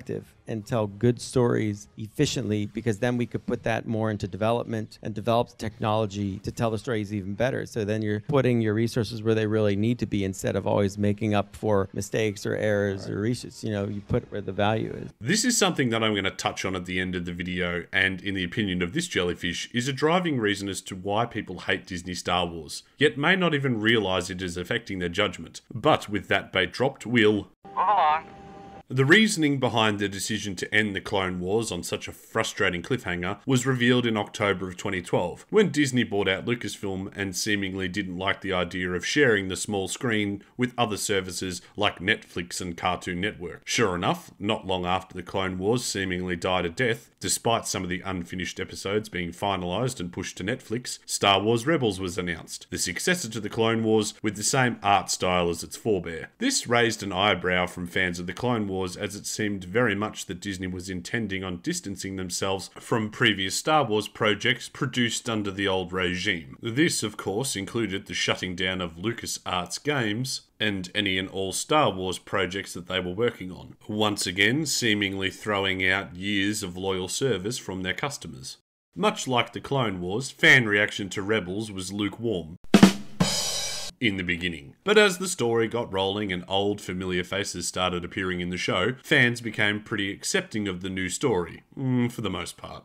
and tell good stories efficiently, because then we could put that more into development and develop technology to tell the stories even better. So then you're putting your resources where they really need to be instead of always making up for mistakes or errors or reshoots. You know, you put it where the value is. This is something that I'm going to touch on at the end of the video, and in the opinion of this jellyfish, is a driving reason as to why people hate Disney Star Wars, yet may not even realise it is affecting their judgment. But with that bait dropped, we'll move along. The reasoning behind the decision to end the Clone Wars on such a frustrating cliffhanger was revealed in October of twenty twelve, when Disney bought out Lucasfilm and seemingly didn't like the idea of sharing the small screen with other services like Netflix and Cartoon Network. Sure enough, not long after the Clone Wars seemingly died a death, despite some of the unfinished episodes being finalised and pushed to Netflix, Star Wars Rebels was announced, the successor to the Clone Wars with the same art style as its forebear. This raised an eyebrow from fans of the Clone Wars, as it seemed very much that Disney was intending on distancing themselves from previous Star Wars projects produced under the old regime. This, of course, included the shutting down of LucasArts games and any and all Star Wars projects that they were working on, once again seemingly throwing out years of loyal service from their customers. Much like the Clone Wars, fan reaction to Rebels was lukewarm in the beginning. But as the story got rolling and old familiar faces started appearing in the show, fans became pretty accepting of the new story, mm, for the most part.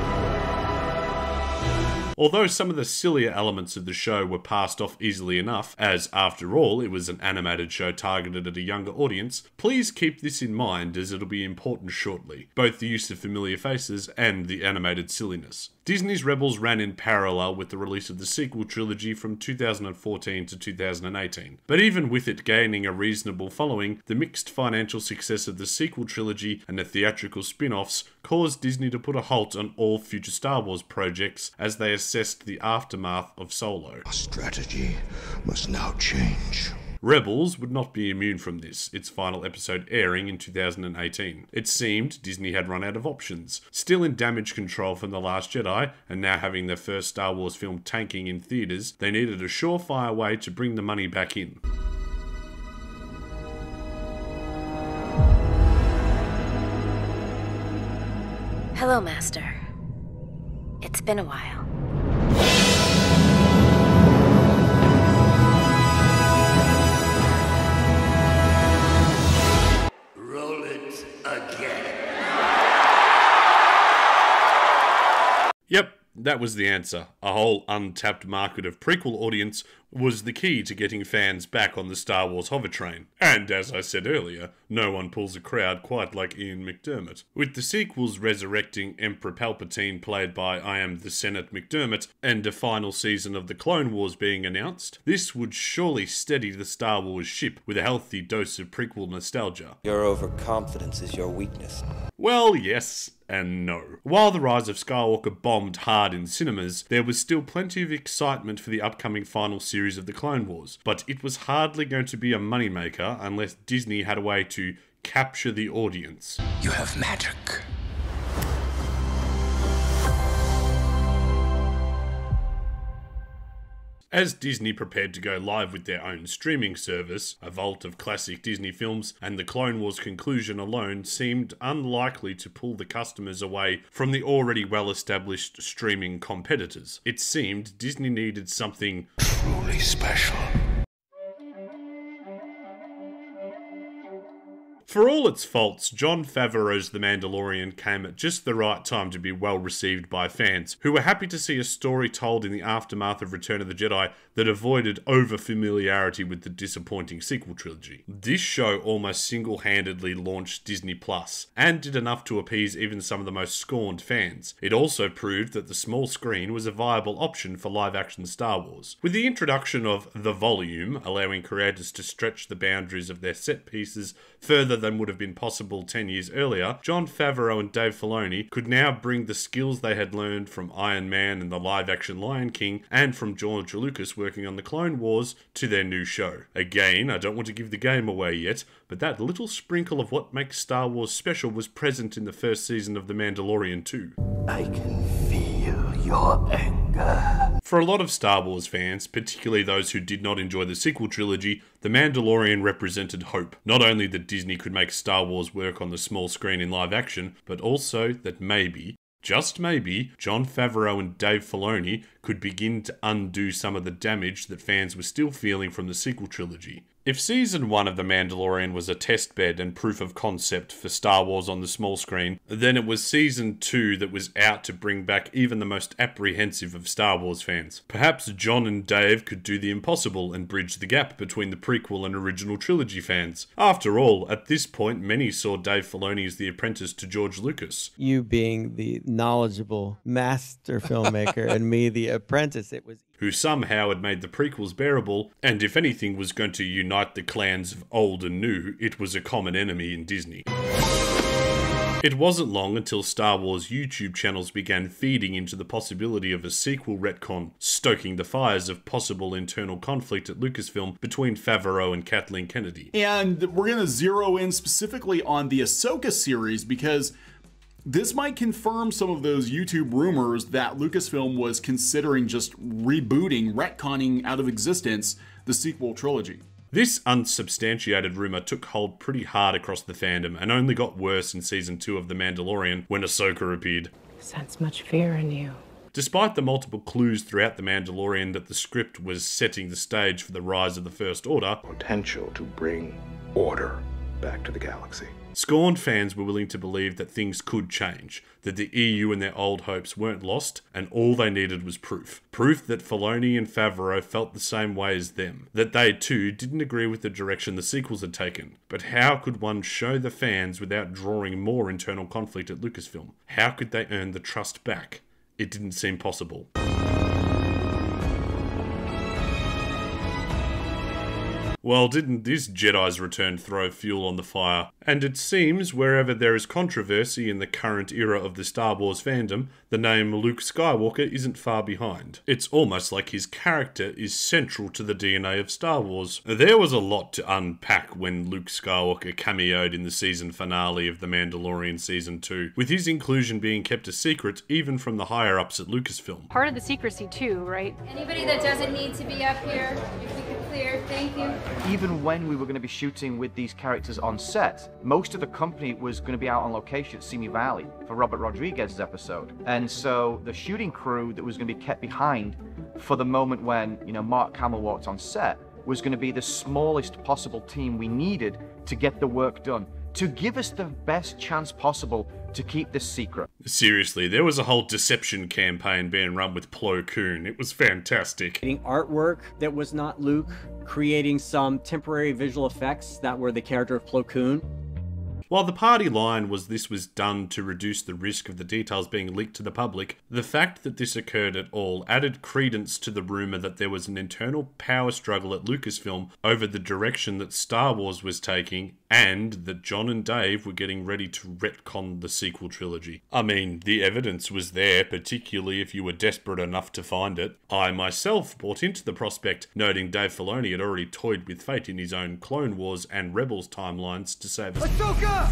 Although some of the sillier elements of the show were passed off easily enough, as after all it was an animated show targeted at a younger audience, please keep this in mind as it'll be important shortly, both the use of familiar faces and the animated silliness. Disney's Rebels ran in parallel with the release of the sequel trilogy from two thousand fourteen to two thousand eighteen. But even with it gaining a reasonable following, the mixed financial success of the sequel trilogy and the theatrical spin-offs caused Disney to put a halt on all future Star Wars projects as they assessed the aftermath of Solo. Our strategy must now change. Rebels would not be immune from this, its final episode airing in two thousand eighteen. It seemed Disney had run out of options. Still in damage control from The Last Jedi, and now having their first Star Wars film tanking in theaters, they needed a surefire way to bring the money back in. Hello, Master. It's been a while. Roll it again. Yep, that was the answer. A whole untapped market of prequel audience was the key to getting fans back on the Star Wars hover train. And as I said earlier, no one pulls a crowd quite like Ian McDiarmid. With the sequels resurrecting Emperor Palpatine played by I Am the Senate McDiarmid, and a final season of the Clone Wars being announced, this would surely steady the Star Wars ship with a healthy dose of prequel nostalgia. Your overconfidence is your weakness. Well, yes and no. While The Rise of Skywalker bombed hard in cinemas, there was still plenty of excitement for the upcoming final series of the Clone Wars, but it was hardly going to be a moneymaker unless Disney had a way to capture the audience. You have magic. As Disney prepared to go live with their own streaming service, a vault of classic Disney films, and the Clone Wars conclusion alone seemed unlikely to pull the customers away from the already well-established streaming competitors. It seemed Disney needed something truly special. For all its faults, Jon Favreau's The Mandalorian came at just the right time to be well received by fans, who were happy to see a story told in the aftermath of Return of the Jedi that avoided over-familiarity with the disappointing sequel trilogy. This show almost single-handedly launched Disney Plus, and did enough to appease even some of the most scorned fans. It also proved that the small screen was a viable option for live-action Star Wars. With the introduction of The Volume, allowing creators to stretch the boundaries of their set pieces further than would have been possible ten years earlier, Jon Favreau and Dave Filoni could now bring the skills they had learned from Iron Man and the live-action Lion King, and from George Lucas working on the Clone Wars, to their new show. Again, I don't want to give the game away yet, but that little sprinkle of what makes Star Wars special was present in the first season of The Mandalorian too. I can feel your anger. For a lot of Star Wars fans, particularly those who did not enjoy the sequel trilogy, The Mandalorian represented hope. Not only that Disney could make Star Wars work on the small screen in live action, but also that maybe, just maybe, Jon Favreau and Dave Filoni could begin to undo some of the damage that fans were still feeling from the sequel trilogy. If Season one of The Mandalorian was a testbed and proof of concept for Star Wars on the small screen, then it was Season two that was out to bring back even the most apprehensive of Star Wars fans. Perhaps John and Dave could do the impossible and bridge the gap between the prequel and original trilogy fans. After all, at this point, many saw Dave Filoni as the apprentice to George Lucas. You being the knowledgeable master filmmaker and me the apprentice, it was... who somehow had made the prequels bearable, and if anything was going to unite the clans of old and new, it was a common enemy in Disney. It wasn't long until Star Wars YouTube channels began feeding into the possibility of a sequel retcon, stoking the fires of possible internal conflict at Lucasfilm between Favreau and Kathleen Kennedy. And we're going to zero in specifically on the Ahsoka series because this might confirm some of those YouTube rumors that Lucasfilm was considering just rebooting, retconning out of existence the sequel trilogy. This unsubstantiated rumour took hold pretty hard across the fandom and only got worse in Season two of The Mandalorian when Ahsoka appeared. I sense much fear in you. Despite the multiple clues throughout The Mandalorian that the script was setting the stage for the rise of the First Order, potential to bring order back to the galaxy. scorned fans were willing to believe that things could change, that the E U and their old hopes weren't lost, and all they needed was proof. Proof that Filoni and Favreau felt the same way as them, that they too didn't agree with the direction the sequels had taken. But how could one show the fans without drawing more internal conflict at Lucasfilm? How could they earn the trust back? It didn't seem possible. Well, didn't this Jedi's return throw fuel on the fire? And it seems wherever there is controversy in the current era of the Star Wars fandom, the name Luke Skywalker isn't far behind. It's almost like his character is central to the D N A of Star Wars. There was a lot to unpack when Luke Skywalker cameoed in the season finale of The Mandalorian Season two, with his inclusion being kept a secret even from the higher-ups at Lucasfilm. Part of the secrecy too, right? Anybody that doesn't need to be up here, if we could clear, thank you. Even when we were going to be shooting with these characters on set, most of the company was going to be out on location at Simi Valley for Robert Rodriguez's episode. And so the shooting crew that was going to be kept behind for the moment when, you know, Mark Hamill walked on set was going to be the smallest possible team we needed to get the work done, to give us the best chance possible to keep this secret. Seriously, there was a whole deception campaign being run with Plo Koon. It was fantastic. Creating artwork that was not Luke, creating some temporary visual effects that were the character of Plo Koon. While the party line was this was done to reduce the risk of the details being leaked to the public, the fact that this occurred at all added credence to the rumour that there was an internal power struggle at Lucasfilm over the direction that Star Wars was taking, and that John and Dave were getting ready to retcon the sequel trilogy. I mean, the evidence was there, particularly if you were desperate enough to find it. I myself bought into the prospect, noting Dave Filoni had already toyed with fate in his own Clone Wars and Rebels timelines to save us. Ahsoka!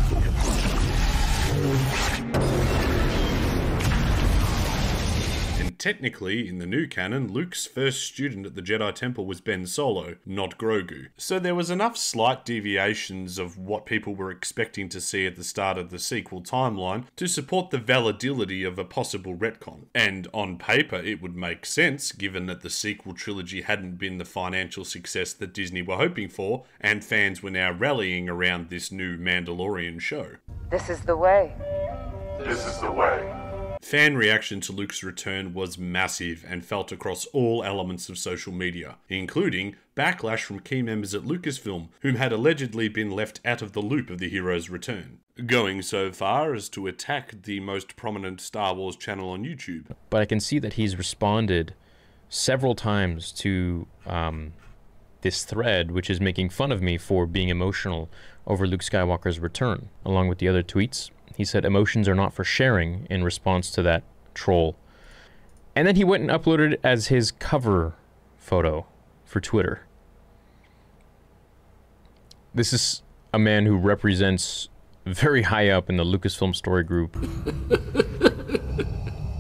And technically, in the new canon, Luke's first student at the Jedi Temple was Ben Solo, not Grogu. So there was enough slight deviations of what people were expecting to see at the start of the sequel timeline to support the validity of a possible retcon. And on paper, it would make sense, given that the sequel trilogy hadn't been the financial success that Disney were hoping for, and fans were now rallying around this new Mandalorian show. This is the way. This is the way. Fan reaction to Luke's return was massive and felt across all elements of social media, including backlash from key members at Lucasfilm, whom had allegedly been left out of the loop of the hero's return, going so far as to attack the most prominent Star Wars channel on YouTube. But I can see that he's responded several times to um, this thread, which is making fun of me for being emotional over Luke Skywalker's return, along with the other tweets. He said emotions are not for sharing in response to that troll. And then he went and uploaded it as his cover photo for Twitter. This is a man who represents very high up in the Lucasfilm story group.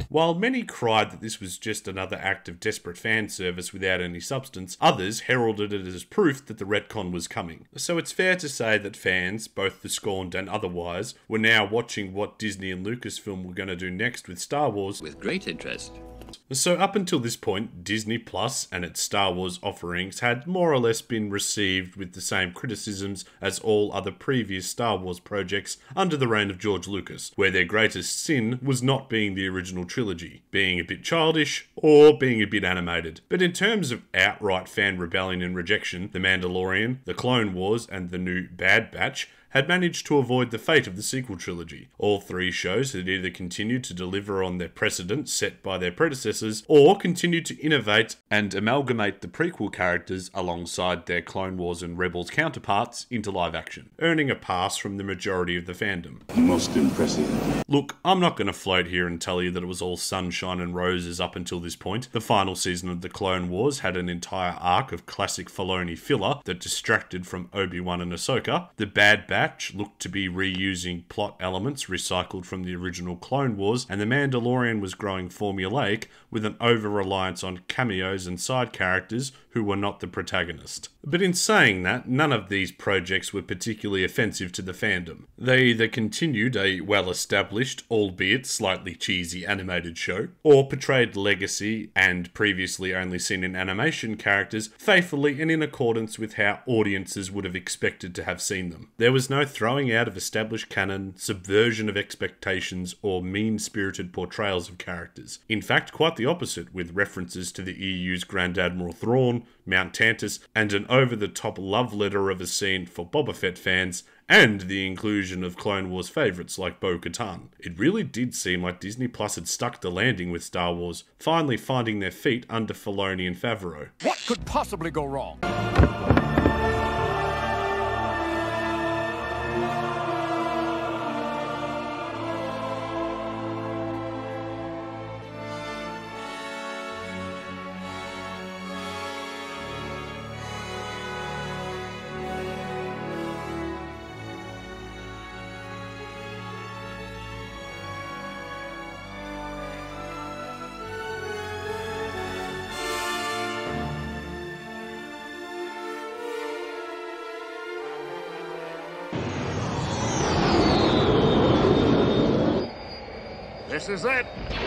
While many cried that this was just another act of desperate fan service without any substance, others heralded it as proof that the retcon was coming. So it's fair to say that fans, both the scorned and otherwise, were now watching what Disney and Lucasfilm were going to do next with Star Wars with great interest. So up until this point, Disney Plus and its Star Wars offerings had more or less been received with the same criticisms as all other previous Star Wars projects under the reign of George Lucas, where their greatest sin was not being the original trilogy, being a bit childish, or being a bit animated. But in terms of outright fan rebellion and rejection, The Mandalorian, The Clone Wars, and the new Bad Batch had managed to avoid the fate of the sequel trilogy. All three shows had either continued to deliver on their precedent set by their predecessors, or continued to innovate and amalgamate the prequel characters alongside their Clone Wars and Rebels counterparts into live action, earning a pass from the majority of the fandom. Most impressive. Look, I'm not going to float here and tell you that it was all sunshine and roses up until this point. The final season of the Clone Wars had an entire arc of classic Filoni filler that distracted from Obi-Wan and Ahsoka. The Bad Batch looked to be reusing plot elements recycled from the original Clone Wars, and The Mandalorian was growing formulaic with an over-reliance on cameos and side characters who were not the protagonist. But in saying that, none of these projects were particularly offensive to the fandom. They either continued a well-established, albeit slightly cheesy animated show, or portrayed legacy and previously only seen in animation characters faithfully and in accordance with how audiences would have expected to have seen them. There was no throwing out of established canon, subversion of expectations, or mean-spirited portrayals of characters. In fact, quite the opposite, with references to the E U's Grand Admiral Thrawn, Mount Tantus, and an over-the-top love letter of a scene for Boba Fett fans, and the inclusion of Clone Wars favourites like Bo-Katan. It really did seem like Disney Plus had stuck the landing with Star Wars, finally finding their feet under Filoni and Favreau. What could possibly go wrong? This is it.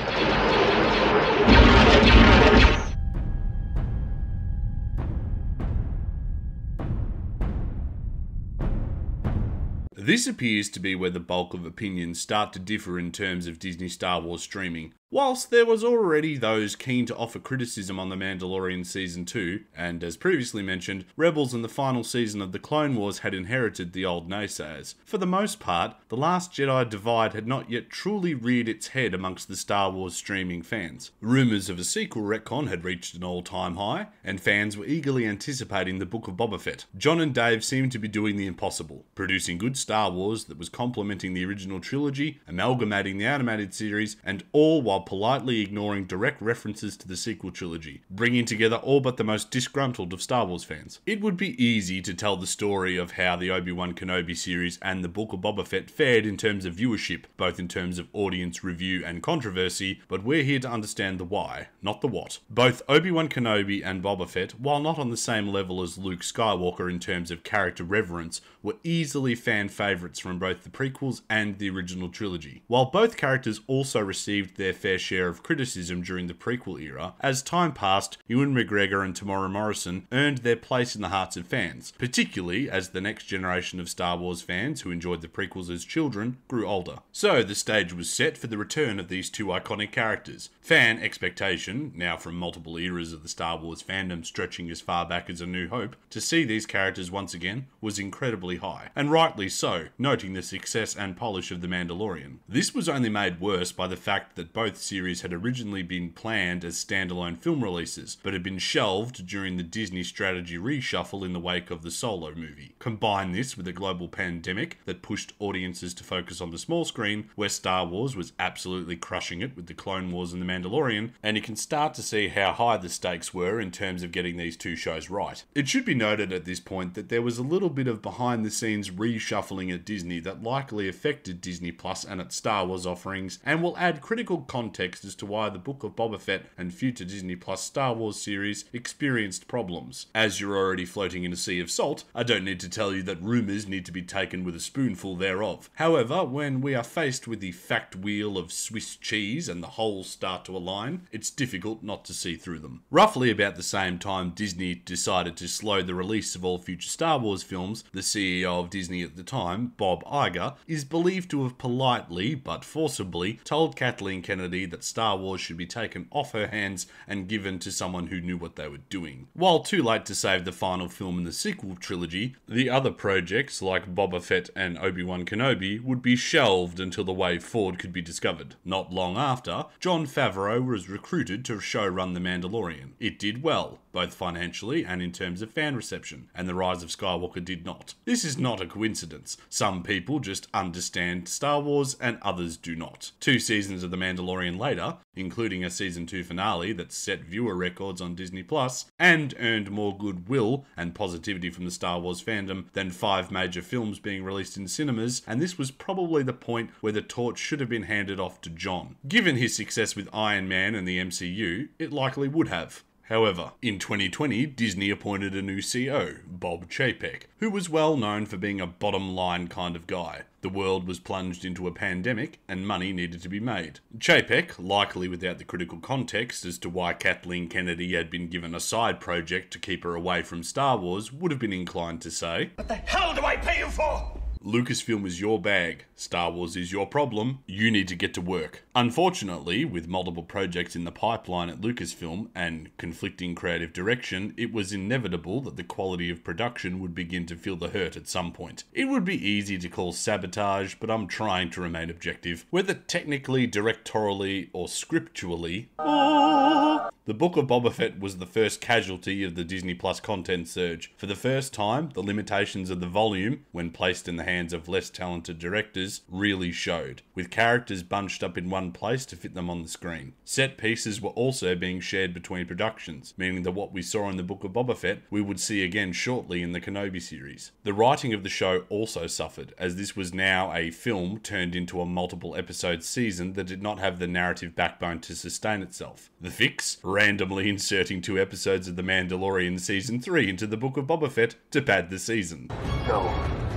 This appears to be where the bulk of opinions start to differ in terms of Disney Star Wars streaming. Whilst there was already those keen to offer criticism on The Mandalorian Season two, and as previously mentioned, Rebels and the final season of The Clone Wars had inherited the old naysayers. For the most part, The Last Jedi divide had not yet truly reared its head amongst the Star Wars streaming fans. Rumours of a sequel retcon had reached an all-time high, and fans were eagerly anticipating the Book of Boba Fett. John and Dave seemed to be doing the impossible, producing good Star Wars that was complementing the original trilogy, amalgamating the animated series, and all while politely ignoring direct references to the sequel trilogy, bringing together all but the most disgruntled of Star Wars fans. It would be easy to tell the story of how the Obi-Wan Kenobi series and the Book of Boba Fett fared in terms of viewership, both in terms of audience review and controversy, but we're here to understand the why, not the what. Both Obi-Wan Kenobi and Boba Fett, while not on the same level as Luke Skywalker in terms of character reverence, were easily fan favourites from both the prequels and the original trilogy. While both characters also received their fair share of criticism during the prequel era, as time passed, Ewan McGregor and Tamora Morrison earned their place in the hearts of fans, particularly as the next generation of Star Wars fans who enjoyed the prequels as children grew older. So the stage was set for the return of these two iconic characters. Fan expectation, now from multiple eras of the Star Wars fandom stretching as far back as A New Hope, to see these characters once again was incredibly high, and rightly so, noting the success and polish of The Mandalorian. This was only made worse by the fact that both series had originally been planned as standalone film releases, but had been shelved during the Disney strategy reshuffle in the wake of the Solo movie. Combine this with a global pandemic that pushed audiences to focus on the small screen, where Star Wars was absolutely crushing it with the Clone Wars and The Mandalorian, and you can start to see how high the stakes were in terms of getting these two shows right. It should be noted at this point that there was a little bit of behind-the-scenes reshuffling at Disney that likely affected Disney Plus and its Star Wars offerings, and will add critical context context as to why the Book of Boba Fett and future Disney Plus Star Wars series experienced problems. As you're already floating in a sea of salt, I don't need to tell you that rumours need to be taken with a spoonful thereof. However, when we are faced with the fact wheel of Swiss cheese and the holes start to align, it's difficult not to see through them. Roughly about the same time Disney decided to slow the release of all future Star Wars films, the C E O of Disney at the time, Bob Iger, is believed to have politely but forcibly told Kathleen Kennedy that Star Wars should be taken off her hands and given to someone who knew what they were doing. While too late to save the final film in the sequel trilogy, the other projects like Boba Fett and Obi-Wan Kenobi would be shelved until the way forward could be discovered. Not long after, Jon Favreau was recruited to showrun The Mandalorian. It did well, both financially and in terms of fan reception, and The Rise of Skywalker did not. This is not a coincidence. Some people just understand Star Wars and others do not. Two seasons of The Mandalorian later, including a season two finale that set viewer records on Disney Plus and earned more goodwill and positivity from the Star Wars fandom than five major films being released in cinemas, and this was probably the point where the torch should have been handed off to Jon. Given his success with Iron Man and the M C U, it likely would have. However, in twenty twenty, Disney appointed a new C E O, Bob Chapek, who was well known for being a bottom-line kind of guy. The world was plunged into a pandemic, and money needed to be made. Chapek, likely without the critical context as to why Kathleen Kennedy had been given a side project to keep her away from Star Wars, would have been inclined to say, "What the hell do I pay you for?" Lucasfilm is your bag, Star Wars is your problem, you need to get to work. Unfortunately, with multiple projects in the pipeline at Lucasfilm and conflicting creative direction, it was inevitable that the quality of production would begin to feel the hurt at some point. It would be easy to call sabotage, but I'm trying to remain objective. Whether technically, directorially, or scripturally, the Book of Boba Fett was the first casualty of the Disney Plus content surge. For the first time, the limitations of the volume, when placed in the hands of less talented directors, really showed, with characters bunched up in one place to fit them on the screen. Set pieces were also being shared between productions, meaning that what we saw in the Book of Boba Fett we would see again shortly in the Kenobi series. The writing of the show also suffered, as this was now a film turned into a multiple episode season that did not have the narrative backbone to sustain itself. The fix? Randomly inserting two episodes of The Mandalorian Season three into the Book of Boba Fett to pad the season. No.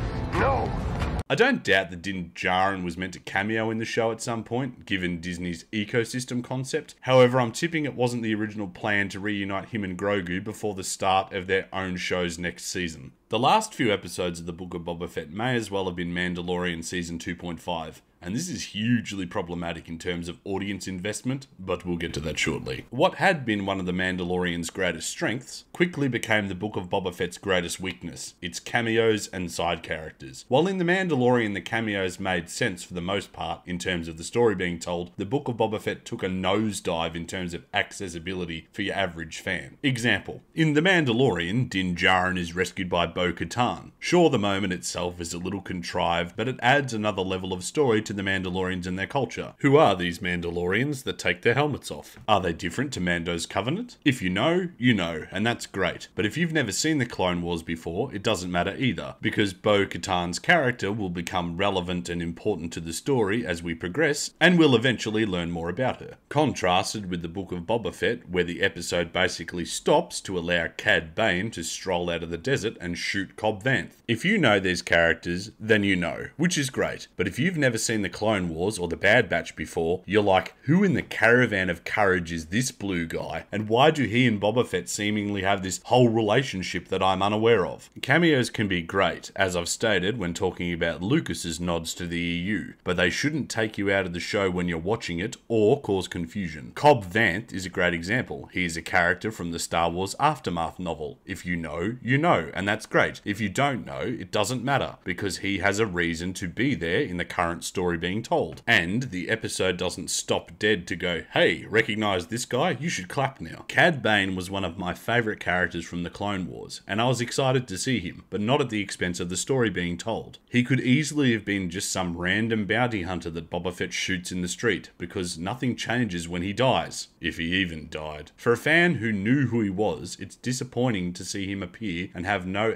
No! I don't doubt that Din Djarin was meant to cameo in the show at some point, given Disney's ecosystem concept. However, I'm tipping it wasn't the original plan to reunite him and Grogu before the start of their own shows next season. The last few episodes of the Book of Boba Fett may as well have been Mandalorian Season two point five. And this is hugely problematic in terms of audience investment, but we'll get to that shortly. What had been one of the Mandalorian's greatest strengths quickly became the Book of Boba Fett's greatest weakness, its cameos and side characters. While in The Mandalorian the cameos made sense for the most part in terms of the story being told, the Book of Boba Fett took a nosedive in terms of accessibility for your average fan. Example, in The Mandalorian, Din Djarin is rescued by Bo-Katan. Sure, the moment itself is a little contrived, but it adds another level of story to the Mandalorians and their culture. Who are these Mandalorians that take their helmets off? Are they different to Mando's Covenant? If you know, you know, and that's great. But if you've never seen the Clone Wars before, it doesn't matter either, because Bo-Katan's character will become relevant and important to the story as we progress, and we'll eventually learn more about her. Contrasted with the Book of Boba Fett, where the episode basically stops to allow Cad Bane to stroll out of the desert and shoot Cobb Vanth. If you know these characters, then you know, which is great. But if you've never seen the Clone Wars or the Bad Batch before, you're like, who in the caravan of courage is this blue guy? And why do he and Boba Fett seemingly have this whole relationship that I'm unaware of? Cameos can be great, as I've stated when talking about Lucas's nods to the E U, but they shouldn't take you out of the show when you're watching it or cause confusion. Cobb Vanth is a great example. He is a character from the Star Wars Aftermath novel. If you know, you know, and that's great. If you don't know, it doesn't matter, because he has a reason to be there in the current story being told. And the episode doesn't stop dead to go, hey, recognize this guy? You should clap now. Cad Bane was one of my favourite characters from the Clone Wars, and I was excited to see him, but not at the expense of the story being told. He could easily have been just some random bounty hunter that Boba Fett shoots in the street, because nothing changes when he dies, if he even died. For a fan who knew who he was, it's disappointing to see him appear and have no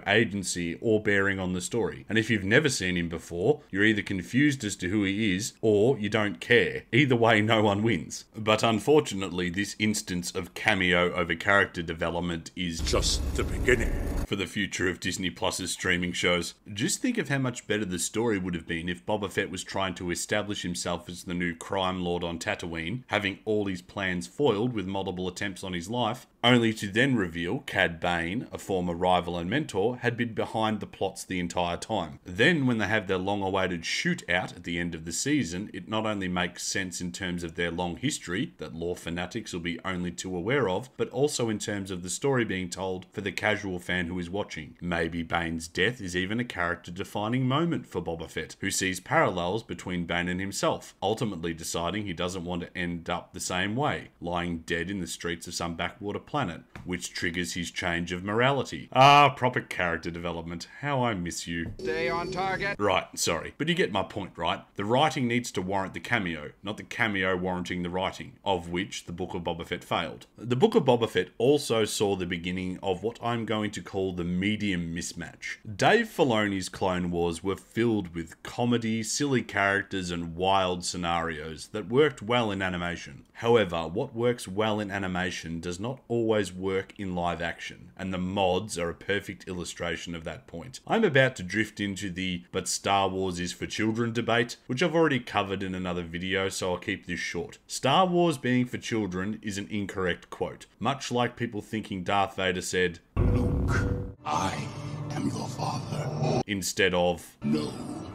agency or bearing on the story. And if you've never seen him before, you're either confused as to who he is, or you don't care. Either way, no one wins. But unfortunately, this instance of cameo over character development is just the beginning for the future of Disney Plus's streaming shows. Just think of how much better the story would have been if Boba Fett was trying to establish himself as the new crime lord on Tatooine, having all his plans foiled with multiple attempts on his life, only to then reveal Cad Bane, a former rival and mentor, had been behind the plots the entire time. Then, when they have their long-awaited shootout at the end of the season, it not only makes sense in terms of their long history, that lore fanatics will be only too aware of, but also in terms of the story being told for the casual fan who is watching. Maybe Bane's death is even a character-defining moment for Boba Fett, who sees parallels between Bane and himself, ultimately deciding he doesn't want to end up the same way, lying dead in the streets of some backwater planet, which triggers his change of morality. Ah, proper character development. How I miss you. Stay on target. Right, sorry. But you get my point, right? The writing needs to warrant the cameo, not the cameo warranting the writing, of which the Book of Boba Fett failed. The Book of Boba Fett also saw the beginning of what I'm going to call the medium mismatch. Dave Filoni's Clone Wars were filled with comedy, silly characters, and wild scenarios that worked well in animation. However, what works well in animation does not always work in live action, and the mods are a perfect illustration of that point. I'm about to drift into the "but Star Wars is for children" debate, which I've already covered in another video, so I'll keep this short. Star Wars being for children is an incorrect quote, much like people thinking Darth Vader said, "Luke, I am your father," instead of, "No,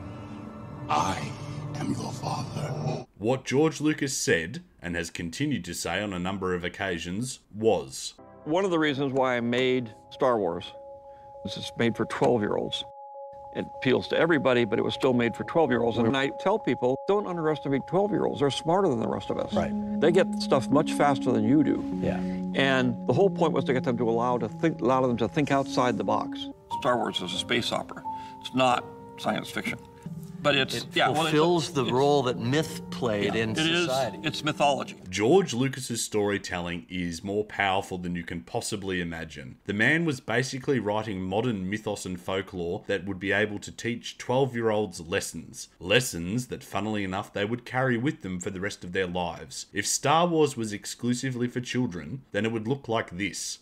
I am your father." What George Lucas said, and has continued to say on a number of occasions, was, One of the reasons why I made Star Wars is it's made for twelve-year-olds. It appeals to everybody, but it was still made for twelve-year-olds. And I tell people, don't underestimate twelve-year-olds. They're smarter than the rest of us. Right. They get stuff much faster than you do. Yeah. And the whole point was to get them to allow to think, allow them to think outside the box. Star Wars is a space opera. It's not science fiction. But it's, it yeah, fulfills well, it's, the role that myth played yeah, in it society. Is, it's mythology. George Lucas's storytelling is more powerful than you can possibly imagine. The man was basically writing modern mythos and folklore that would be able to teach twelve-year-olds lessons. Lessons that, funnily enough, they would carry with them for the rest of their lives. If Star Wars was exclusively for children, then it would look like this.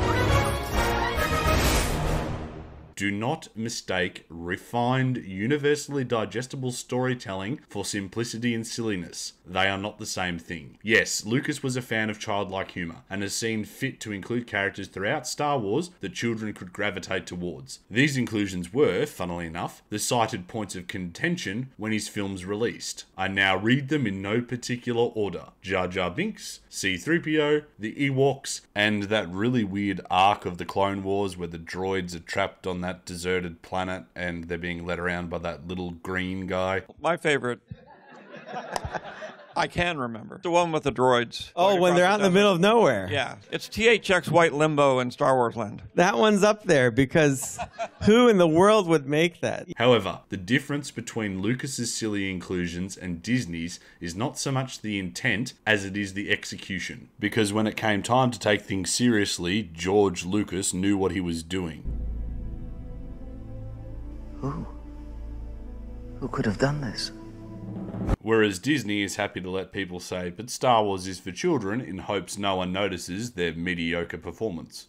Do not mistake refined, universally digestible storytelling for simplicity and silliness. They are not the same thing. Yes, Lucas was a fan of childlike humour, and has seen fit to include characters throughout Star Wars that children could gravitate towards. These inclusions were, funnily enough, the cited points of contention when his films released. I now read them in no particular order. Jar Jar Binks, C three P O, the Ewoks, and that really weird arc of the Clone Wars where the droids are trapped on that deserted planet and they're being led around by that little green guy. My favorite, I can remember, the one with the droids. Oh, when they're out in the middle of nowhere. Yeah, it's T H X White Limbo in Star Wars Land. That one's up there because who in the world would make that? However, the difference between Lucas's silly inclusions and Disney's is not so much the intent as it is the execution. Because when it came time to take things seriously, George Lucas knew what he was doing. Who? Who could have done this? Whereas Disney is happy to let people say, but Star Wars is for children, in hopes no one notices their mediocre performance.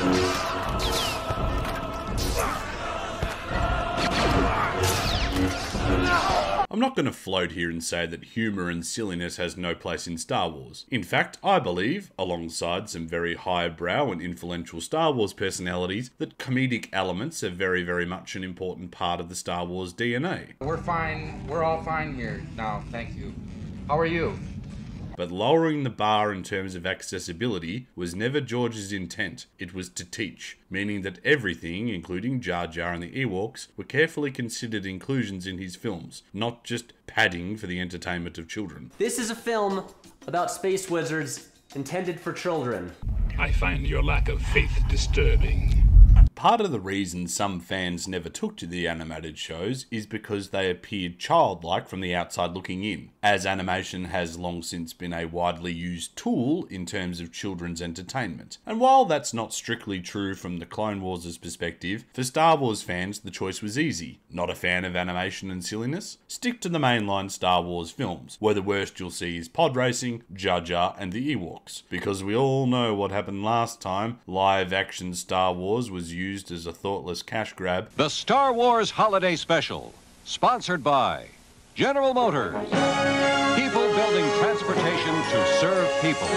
I'm not going to float here and say that humour and silliness has no place in Star Wars. In fact, I believe, alongside some very highbrow and influential Star Wars personalities, that comedic elements are very, very much an important part of the Star Wars D N A. We're fine. We're all fine here now, thank you. How are you? But lowering the bar in terms of accessibility was never George's intent. It was to teach, meaning that everything, including Jar Jar and the Ewoks, were carefully considered inclusions in his films, not just padding for the entertainment of children. This is a film about space wizards intended for children. I find your lack of faith disturbing. Part of the reason some fans never took to the animated shows is because they appeared childlike from the outside looking in, as animation has long since been a widely used tool in terms of children's entertainment. And while that's not strictly true from the Clone Wars' perspective, for Star Wars fans the choice was easy. Not a fan of animation and silliness? Stick to the mainline Star Wars films, where the worst you'll see is pod racing, Jar Jar and the Ewoks. Because we all know what happened last time, live action Star Wars was used used as a thoughtless cash grab. The Star Wars Holiday Special, sponsored by General Motors. People building transportation to serve people.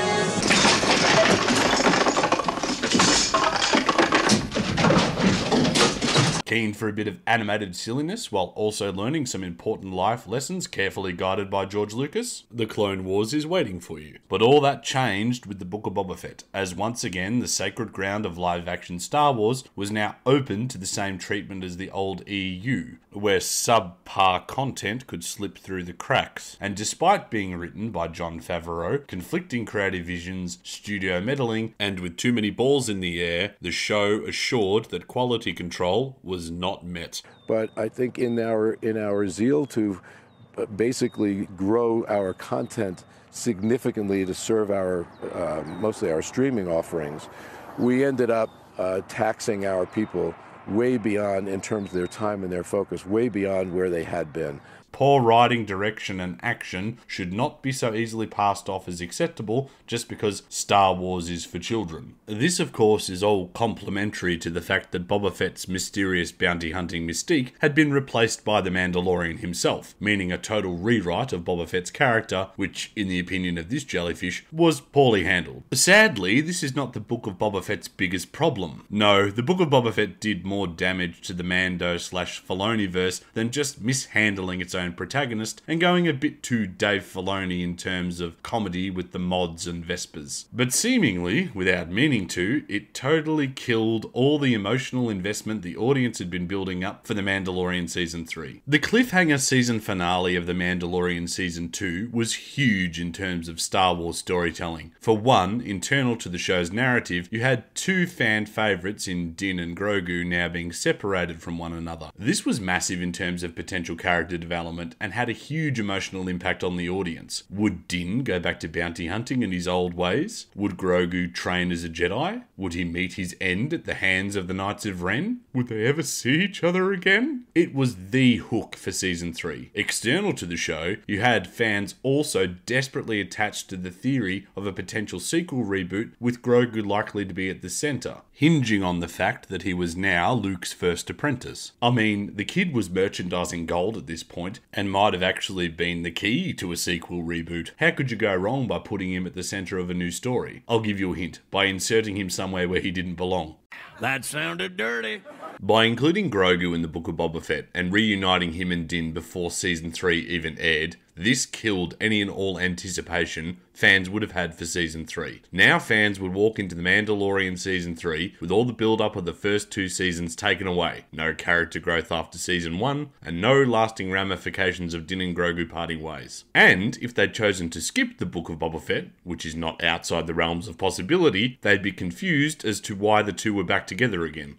Keen for a bit of animated silliness while also learning some important life lessons carefully guided by George Lucas? The Clone Wars is waiting for you. But all that changed with the Book of Boba Fett, as once again the sacred ground of live-action Star Wars was now open to the same treatment as the old E U, where subpar content could slip through the cracks. And despite being written by Jon Favreau, conflicting creative visions, studio meddling, and with too many balls in the air, the show assured that quality control was not met. But I think in our in our zeal to basically grow our content significantly to serve our uh, mostly our streaming offerings, we ended up uh, taxing our people way beyond, in terms of their time and their focus, way beyond where they had been. Poor writing, direction, and action should not be so easily passed off as acceptable just because Star Wars is for children. This, of course, is all complementary to the fact that Boba Fett's mysterious bounty hunting mystique had been replaced by the Mandalorian himself, meaning a total rewrite of Boba Fett's character, which, in the opinion of this jellyfish, was poorly handled. Sadly, this is not the Book of Boba Fett's biggest problem. No, the Book of Boba Fett did more damage to the Mando slash Filoni-verse than just mishandling its own protagonist and going a bit too Dave Filoni in terms of comedy with the mods and Vespers. But seemingly, without meaning to, it totally killed all the emotional investment the audience had been building up for The Mandalorian Season three. The cliffhanger season finale of The Mandalorian Season two was huge in terms of Star Wars storytelling. For one, internal to the show's narrative, you had two fan favourites in Din and Grogu now being separated from one another. This was massive in terms of potential character development and had a huge emotional impact on the audience. Would Din go back to bounty hunting in his old ways? Would Grogu train as a Jedi? Would he meet his end at the hands of the Knights of Ren? Would they ever see each other again? It was the hook for Season three. External to the show, you had fans also desperately attached to the theory of a potential sequel reboot with Grogu likely to be at the centre, hinging on the fact that he was now Luke's first apprentice. I mean, the kid was merchandising gold at this point, and might have actually been the key to a sequel reboot. How could you go wrong by putting him at the centre of a new story? I'll give you a hint, by inserting him somewhere where he didn't belong. That sounded dirty. By including Grogu in the Book of Boba Fett and reuniting him and Din before Season three even aired, this killed any and all anticipation fans would have had for Season three. Now fans would walk into The Mandalorian Season three with all the build-up of the first two seasons taken away. No character growth after Season one, and no lasting ramifications of Din and Grogu parting ways. And if they'd chosen to skip the Book of Boba Fett, which is not outside the realms of possibility, they'd be confused as to why the two were back together again.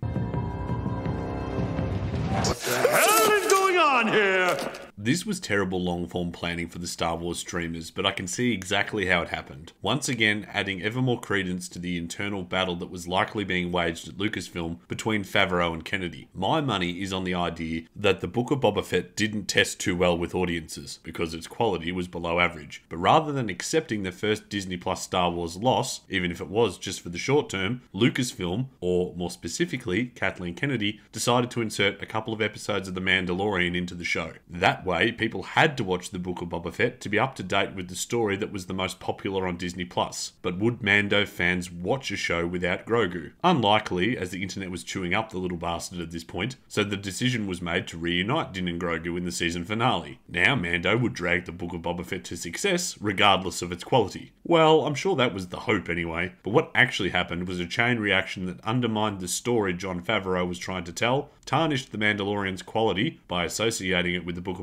What the hell is going on here? This was terrible long-form planning for the Star Wars streamers, but I can see exactly how it happened. Once again, adding ever more credence to the internal battle that was likely being waged at Lucasfilm between Favreau and Kennedy. My money is on the idea that the Book of Boba Fett didn't test too well with audiences, because its quality was below average. But rather than accepting the first Disney Plus Star Wars loss, even if it was just for the short term, Lucasfilm, or more specifically, Kathleen Kennedy, decided to insert a couple of episodes of The Mandalorian into the show. That way, people had to watch the Book of Boba Fett to be up to date with the story that was the most popular on Disney Plus. But would Mando fans watch a show without Grogu? Unlikely, as the internet was chewing up the little bastard at this point, so the decision was made to reunite Din and Grogu in the season finale. Now Mando would drag the Book of Boba Fett to success, regardless of its quality. Well, I'm sure that was the hope anyway, but what actually happened was a chain reaction that undermined the story Jon Favreau was trying to tell, tarnished The Mandalorian's quality by associating it with the Book of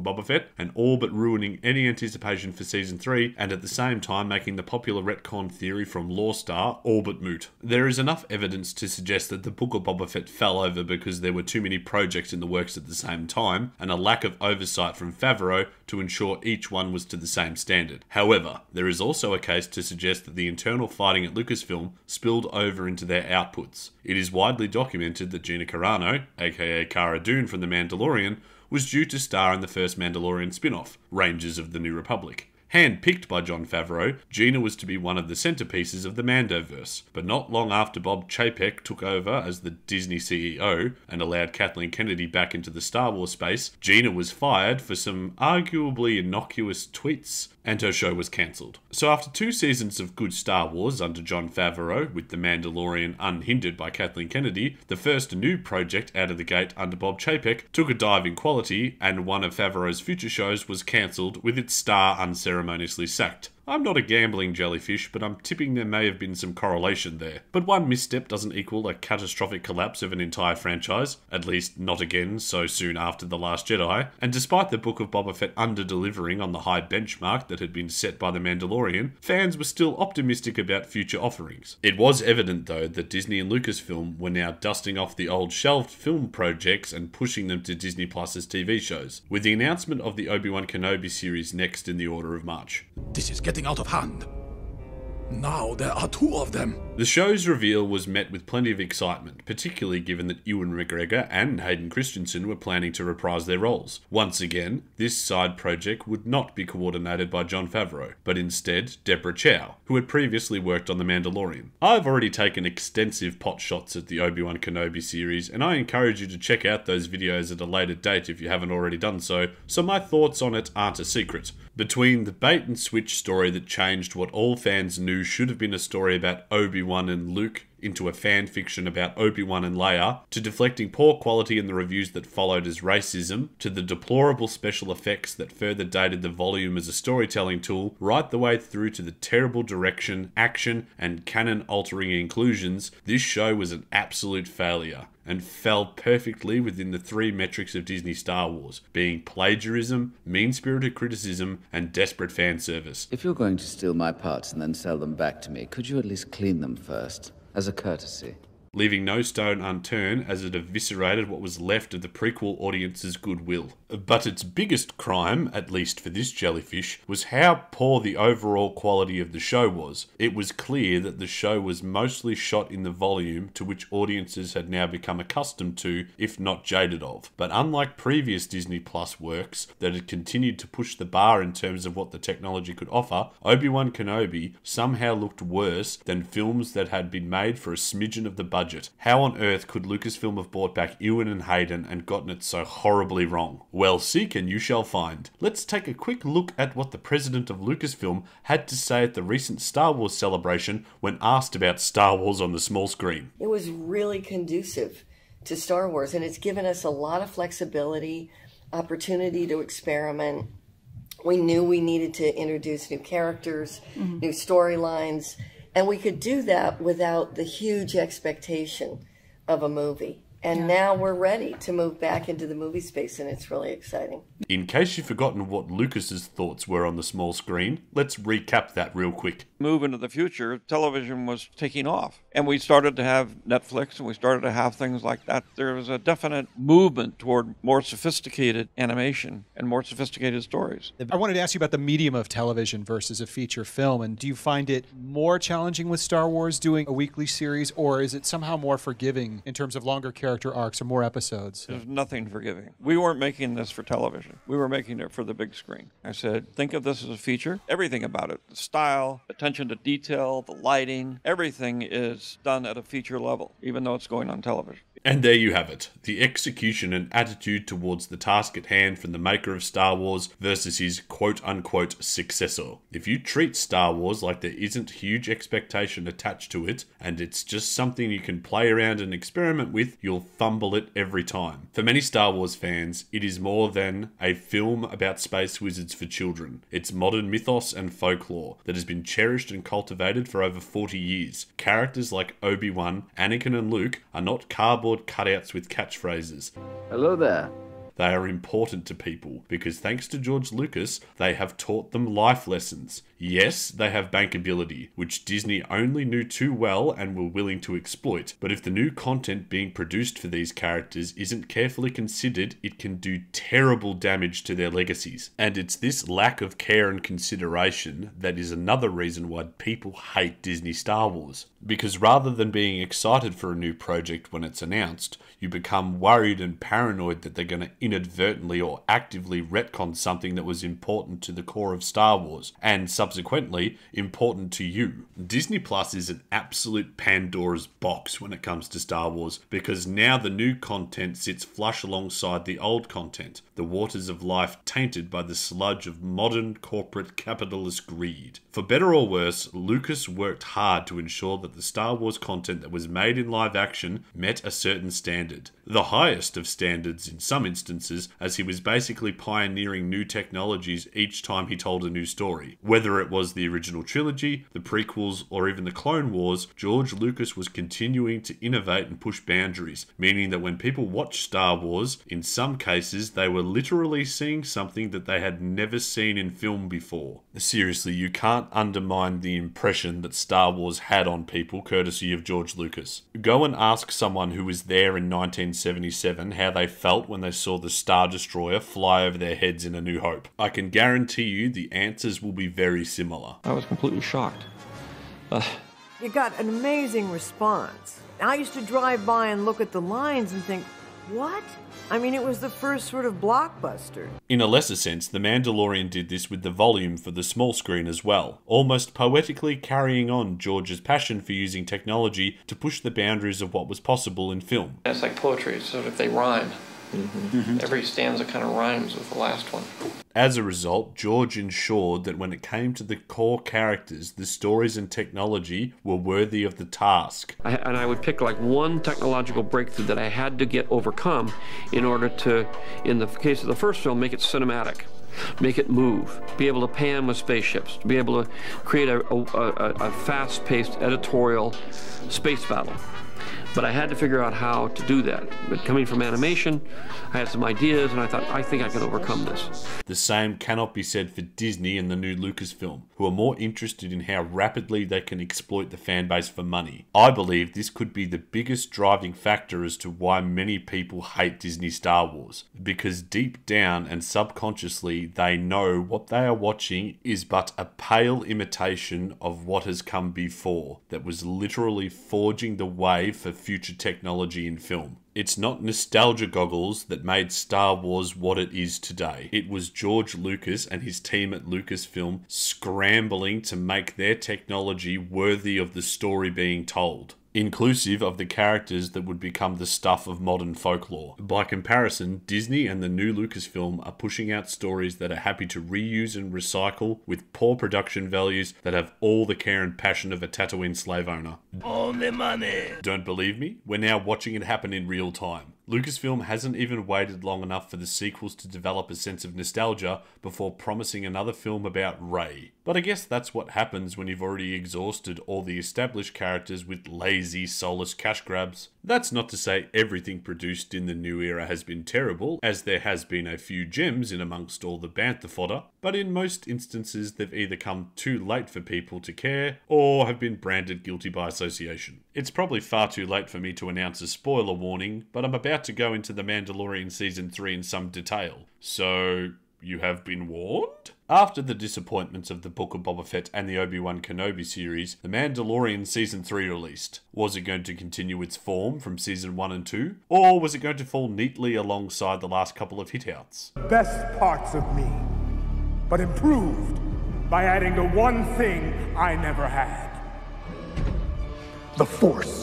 Boba Fett, and all but ruining any anticipation for Season three, and at the same time making the popular retcon theory from Lore Star all but moot. There is enough evidence to suggest that the Book of Boba Fett fell over because there were too many projects in the works at the same time, and a lack of oversight from Favreau to ensure each one was to the same standard. However, there is also a case to suggest that the internal fighting at Lucasfilm spilled over into their outputs. It is widely documented that Gina Carano, aka Cara Dune from The Mandalorian, was due to star in the first Mandalorian spin-off, Rangers of the New Republic. Hand-picked by Jon Favreau, Gina was to be one of the centerpieces of the Mandoverse, but not long after Bob Chapek took over as the Disney C E O and allowed Kathleen Kennedy back into the Star Wars space, Gina was fired for some arguably innocuous tweets, and her show was cancelled. So after two seasons of good Star Wars under Jon Favreau, with The Mandalorian unhindered by Kathleen Kennedy, the first new project out of the gate under Bob Chapek took a dive in quality, and one of Favreau's future shows was cancelled with its star unceremoniously sacked. I'm not a gambling jellyfish, but I'm tipping there may have been some correlation there. But one misstep doesn't equal a catastrophic collapse of an entire franchise, at least not again so soon after The Last Jedi, and despite the Book of Boba Fett under-delivering on the high benchmark that had been set by The Mandalorian, fans were still optimistic about future offerings. It was evident though that Disney and Lucasfilm were now dusting off the old shelved film projects and pushing them to Disney Plus's T V shows, with the announcement of the Obi-Wan Kenobi series next in the order of March. This is getting out of hand. Now there are two of them. The show's reveal was met with plenty of excitement, particularly given that Ewan McGregor and Hayden Christensen were planning to reprise their roles. Once again, this side project would not be coordinated by Jon Favreau, but instead Deborah Chow, who had previously worked on The Mandalorian. I've already taken extensive pot shots at the Obi-Wan Kenobi series, and I encourage you to check out those videos at a later date if you haven't already done so, so my thoughts on it aren't a secret. Between the bait-and-switch story that changed what all fans knew should have been a story about Obi-Wan and Luke into a fan fiction about Obi-Wan and Leia, to deflecting poor quality in the reviews that followed as racism, to the deplorable special effects that further dated the volume as a storytelling tool, right the way through to the terrible direction, action, and canon-altering inclusions, this show was an absolute failure, and fell perfectly within the three metrics of Disney Star Wars, being plagiarism, mean-spirited criticism, and desperate fan service. If you're going to steal my parts and then sell them back to me, could you at least clean them first, as a courtesy? Leaving no stone unturned as it eviscerated what was left of the prequel audience's goodwill. But its biggest crime, at least for this jellyfish, was how poor the overall quality of the show was. It was clear that the show was mostly shot in the volume to which audiences had now become accustomed to, if not jaded of. But unlike previous Disney Plus works that had continued to push the bar in terms of what the technology could offer, Obi-Wan Kenobi somehow looked worse than films that had been made for a smidgen of the budget. How on earth could Lucasfilm have brought back Ewan and Hayden and gotten it so horribly wrong? Well, seek and you shall find. Let's take a quick look at what the president of Lucasfilm had to say at the recent Star Wars celebration when asked about Star Wars on the small screen. It was really conducive to Star Wars, and it's given us a lot of flexibility, opportunity to experiment. We knew we needed to introduce new characters, mm-hmm. new storylines, and we could do that without the huge expectation of a movie. And yeah. now we're ready to move back into the movie space, and it's really exciting. In case you've forgotten what Lucas's thoughts were on the small screen, let's recap that real quick. Move into the future, television was taking off. And we started to have Netflix, and we started to have things like that. There was a definite movement toward more sophisticated animation and more sophisticated stories. I wanted to ask you about the medium of television versus a feature film. And do you find it more challenging with Star Wars doing a weekly series, or is it somehow more forgiving in terms of longer character arcs or more episodes? There's nothing forgiving. We weren't making this for television. We were making it for the big screen. I said, think of this as a feature. Everything about it, the style, attention to detail, the lighting, everything is done at a feature level, even though it's going on television. And there you have it, the execution and attitude towards the task at hand from the maker of Star Wars versus his quote-unquote successor. If you treat Star Wars like there isn't huge expectation attached to it, and it's just something you can play around and experiment with, you'll fumble it every time. For many Star Wars fans, it is more than a film about space wizards for children. It's modern mythos and folklore that has been cherished and cultivated for over forty years. Characters like Obi-Wan, Anakin and Luke are not cardboard cutouts with catchphrases. Hello there. they are important to people, because thanks to George Lucas, they have taught them life lessons. Yes, they have bankability, which Disney only knew too well and were willing to exploit, but if the new content being produced for these characters isn't carefully considered, it can do terrible damage to their legacies. And it's this lack of care and consideration that is another reason why people hate Disney Star Wars. Because rather than being excited for a new project when it's announced, you become worried and paranoid that they're going to inadvertently or actively retcon something that was important to the core of Star Wars, and subsequently important to you. Disney Plus is an absolute Pandora's box when it comes to Star Wars, because now the new content sits flush alongside the old content, the waters of life tainted by the sludge of modern corporate capitalist greed. For better or worse, Lucas worked hard to ensure that the Star Wars content that was made in live action met a certain standard. The highest of standards in some instances, as he was basically pioneering new technologies each time he told a new story. Whether it was the original trilogy, the prequels, or even the Clone Wars, George Lucas was continuing to innovate and push boundaries, meaning that when people watched Star Wars, in some cases they were literally seeing something that they had never seen in film before. Seriously, you can't undermine the impression that Star Wars had on people courtesy of George Lucas. Go and ask someone who was there in nineteen seventy-seven how they felt when they saw the Star Destroyer fly over their heads in A New Hope. I can guarantee you the answers will be very similar. I was completely shocked. Uh, You got an amazing response. I used to drive by and look at the lines and think, what? I mean, it was the first sort of blockbuster. In a lesser sense, The Mandalorian did this with the volume for the small screen as well, almost poetically carrying on George's passion for using technology to push the boundaries of what was possible in film. It's like poetry, it's sort of they rhyme. Mm-hmm. Every stanza kind of rhymes with the last one. As a result, George ensured that when it came to the core characters, the stories and technology were worthy of the task. I, and I would pick like one technological breakthrough that I had to get overcome in order to, in the case of the first film, make it cinematic. Make it move, be able to pan with spaceships, be able to create a, a, a, a fast-paced editorial space battle. But I had to figure out how to do that. But coming from animation, I had some ideas, and I thought, I think I can overcome this. The same cannot be said for Disney and the new Lucasfilm, who are more interested in how rapidly they can exploit the fan base for money. I believe this could be the biggest driving factor as to why many people hate Disney Star Wars, because deep down and subconsciously they know what they are watching is but a pale imitation of what has come before, that was literally forging the way for future technology in film. It's not nostalgia goggles that made Star Wars what it is today. It was George Lucas and his team at Lucasfilm scrambling to make their technology worthy of the story being told, inclusive of the characters that would become the stuff of modern folklore. By comparison, Disney and the new Lucasfilm are pushing out stories that are happy to reuse and recycle with poor production values that have all the care and passion of a Tatooine slave owner. Only money. Don't believe me? We're now watching it happen in real time. Lucasfilm hasn't even waited long enough for the sequels to develop a sense of nostalgia before promising another film about Rey. But I guess that's what happens when you've already exhausted all the established characters with lazy, soulless cash grabs. That's not to say everything produced in the new era has been terrible, as there has been a few gems in amongst all the bantha fodder, but in most instances they've either come too late for people to care, or have been branded guilty by association. It's probably far too late for me to announce a spoiler warning, but I'm about to go into The Mandalorian Season three in some detail. So, you have been warned? After the disappointments of the Book of Boba Fett and the Obi-Wan Kenobi series, The Mandalorian Season three released. Was it going to continue its form from Season one and two? Or was it going to fall neatly alongside the last couple of hitouts? Best parts of me, but improved by adding the one thing I never had. The Force.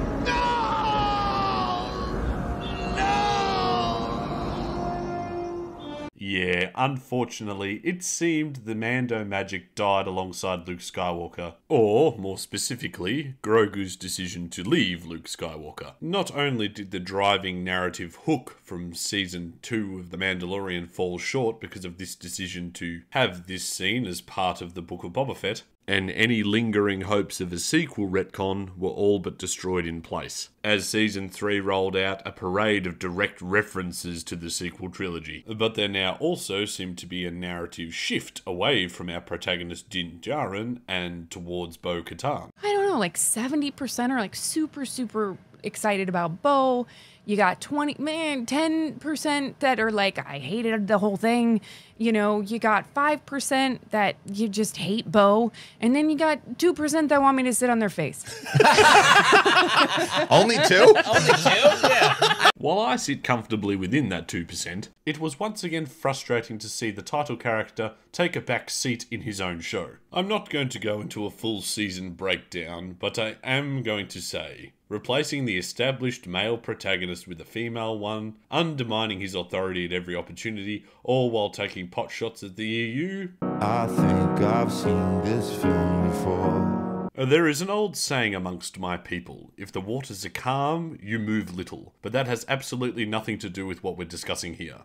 Yeah, unfortunately, it seemed the Mando magic died alongside Luke Skywalker. Or, more specifically, Grogu's decision to leave Luke Skywalker. Not only did the driving narrative hook from Season two of The Mandalorian fall short because of this decision to have this scene as part of the Book of Boba Fett, and any lingering hopes of a sequel retcon were all but destroyed in place. As Season three rolled out a parade of direct references to the sequel trilogy, but there now also seemed to be a narrative shift away from our protagonist Din Djarin and towards Bo-Katan. I don't know, like seventy percent are like super, super excited about Bo. You got twenty, man, ten percent that are like, I hated the whole thing. You know, you got five percent that you just hate Bo. And then you got two percent that want me to sit on their face. Only two? Only two? Yeah. While I sit comfortably within that two percent, it was once again frustrating to see the title character take a back seat in his own show. I'm not going to go into a full season breakdown, but I am going to say, replacing the established male protagonist with a female one, undermining his authority at every opportunity, all while taking pot shots at the E U. I think I've seen this film before. There is an old saying amongst my people, if the waters are calm, you move little, but that has absolutely nothing to do with what we're discussing here.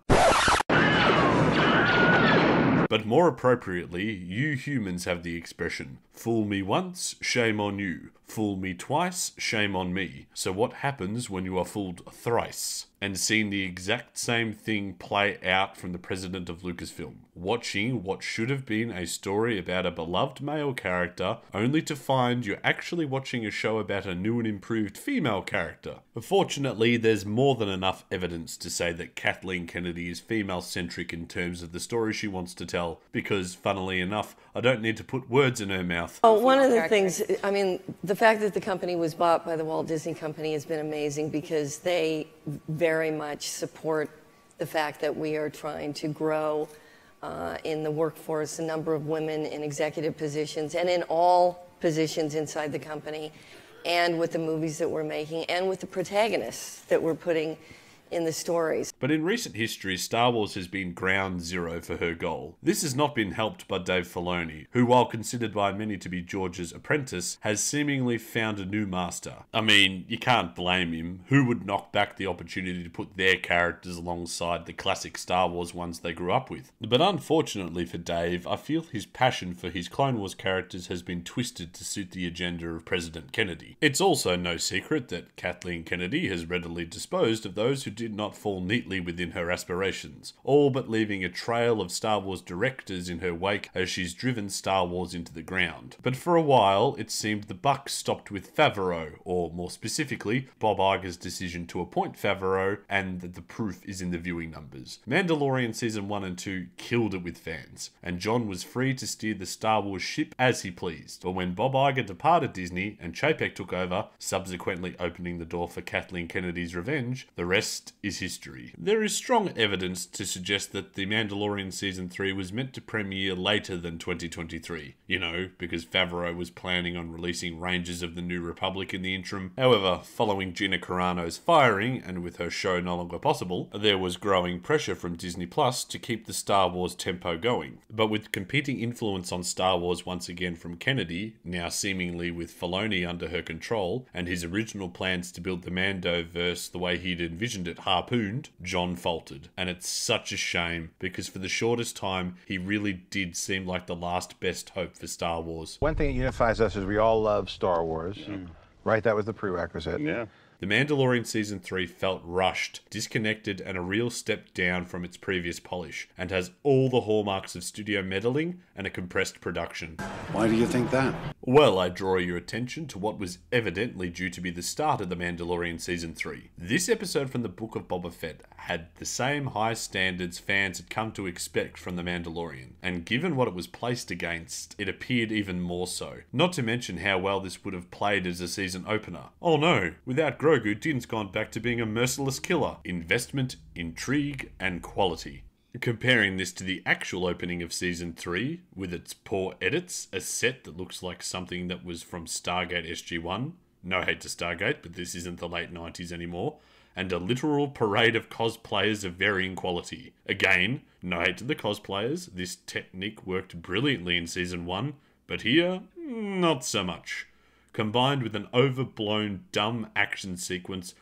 But more appropriately, you humans have the expression, fool me once, shame on you. Fool me twice, shame on me. So what happens when you are fooled thrice? And seeing the exact same thing play out from the president of Lucasfilm. Watching what should have been a story about a beloved male character, only to find you're actually watching a show about a new and improved female character. Fortunately, there's more than enough evidence to say that Kathleen Kennedy is female-centric in terms of the story she wants to tell, because, funnily enough, I don't need to put words in her mouth. Oh, one of the things, I mean, the fact that the company was bought by the Walt Disney Company has been amazing because they very much support the fact that we are trying to grow uh, in the workforce a number of women in executive positions and in all positions inside the company, and with the movies that we're making and with the protagonists that we're putting in the stories. But in recent history, Star Wars has been ground zero for her goal. This has not been helped by Dave Filoni, who, while considered by many to be George's apprentice, has seemingly found a new master. I mean, you can't blame him. Who would knock back the opportunity to put their characters alongside the classic Star Wars ones they grew up with? But unfortunately for Dave, I feel his passion for his Clone Wars characters has been twisted to suit the agenda of President Kennedy. It's also no secret that Kathleen Kennedy has readily disposed of those who did not fall neatly within her aspirations, all but leaving a trail of Star Wars directors in her wake as she's driven Star Wars into the ground. But for a while, it seemed the buck stopped with Favreau, or more specifically, Bob Iger's decision to appoint Favreau, and that the proof is in the viewing numbers. Mandalorian Season one and two killed it with fans, and John was free to steer the Star Wars ship as he pleased. But when Bob Iger departed Disney and Chapek took over, subsequently opening the door for Kathleen Kennedy's revenge, the rest is history. There is strong evidence to suggest that The Mandalorian Season three was meant to premiere later than twenty twenty-three. You know, because Favreau was planning on releasing Rangers of the New Republic in the interim. However, following Gina Carano's firing, and with her show no longer possible, there was growing pressure from Disney Plus to keep the Star Wars tempo going. But with competing influence on Star Wars once again from Kennedy, now seemingly with Filoni under her control, and his original plans to build the Mandoverse the way he'd envisioned it harpooned, John faltered. And it's such a shame, because for the shortest time, he really did seem like the last best hope for Star Wars. One thing that unifies us is we all love Star Wars, mm. right? That was the prerequisite. Yeah. The Mandalorian Season three felt rushed, disconnected, and a real step down from its previous polish, and has all the hallmarks of studio meddling and a compressed production. Why do you think that? Well, I draw your attention to what was evidently due to be the start of The Mandalorian Season three. This episode from the Book of Boba Fett had the same high standards fans had come to expect from The Mandalorian, and given what it was placed against, it appeared even more so. Not to mention how well this would have played as a season opener. Oh no, without Grogu, Din's gone back to being a merciless killer. Investment, intrigue, and quality. Comparing this to the actual opening of Season three, with its poor edits, a set that looks like something that was from Stargate S G one, no hate to Stargate, but this isn't the late nineties anymore, and a literal parade of cosplayers of varying quality. Again, no hate to the cosplayers, this technique worked brilliantly in Season one, but here, not so much. Combined with an overblown, dumb action sequence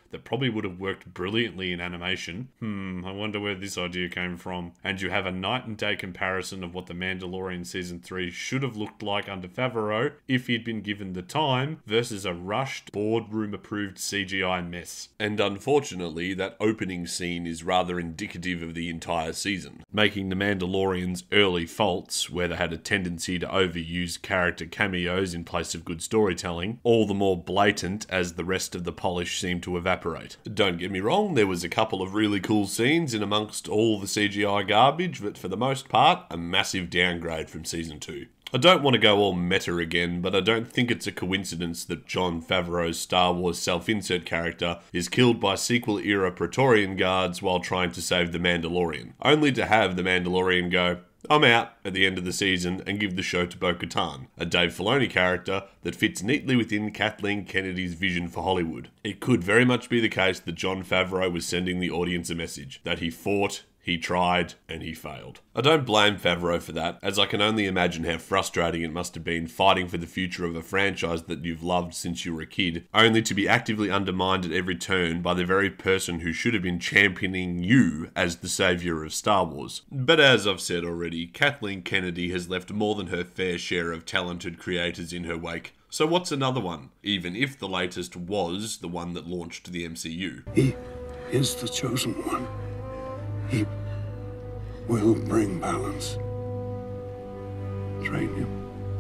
that probably would have worked brilliantly in animation. Hmm, I wonder where this idea came from. And you have a night and day comparison of what The Mandalorian Season three should have looked like under Favreau if he'd been given the time, versus a rushed, boardroom-approved C G I mess. And unfortunately, that opening scene is rather indicative of the entire season, making The Mandalorian's early faults, where they had a tendency to overuse character cameos in place of good storytelling, all the more blatant as the rest of the polish seemed to evaporate. Don't get me wrong, there was a couple of really cool scenes in amongst all the C G I garbage, but for the most part, a massive downgrade from Season two. I don't want to go all meta again, but I don't think it's a coincidence that Jon Favreau's Star Wars self-insert character is killed by sequel-era Praetorian guards while trying to save the Mandalorian, only to have the Mandalorian go, "I'm out," at the end of the season and give the show to Bo-Katan, a Dave Filoni character that fits neatly within Kathleen Kennedy's vision for Hollywood. It could very much be the case that Jon Favreau was sending the audience a message, that he fought, he tried, and he failed. I don't blame Favreau for that, as I can only imagine how frustrating it must have been fighting for the future of a franchise that you've loved since you were a kid, only to be actively undermined at every turn by the very person who should have been championing you as the saviour of Star Wars. But as I've said already, Kathleen Kennedy has left more than her fair share of talented creators in her wake. So what's another one, even if the latest was the one that launched the M C U? He is the chosen one. He will bring balance. Train him.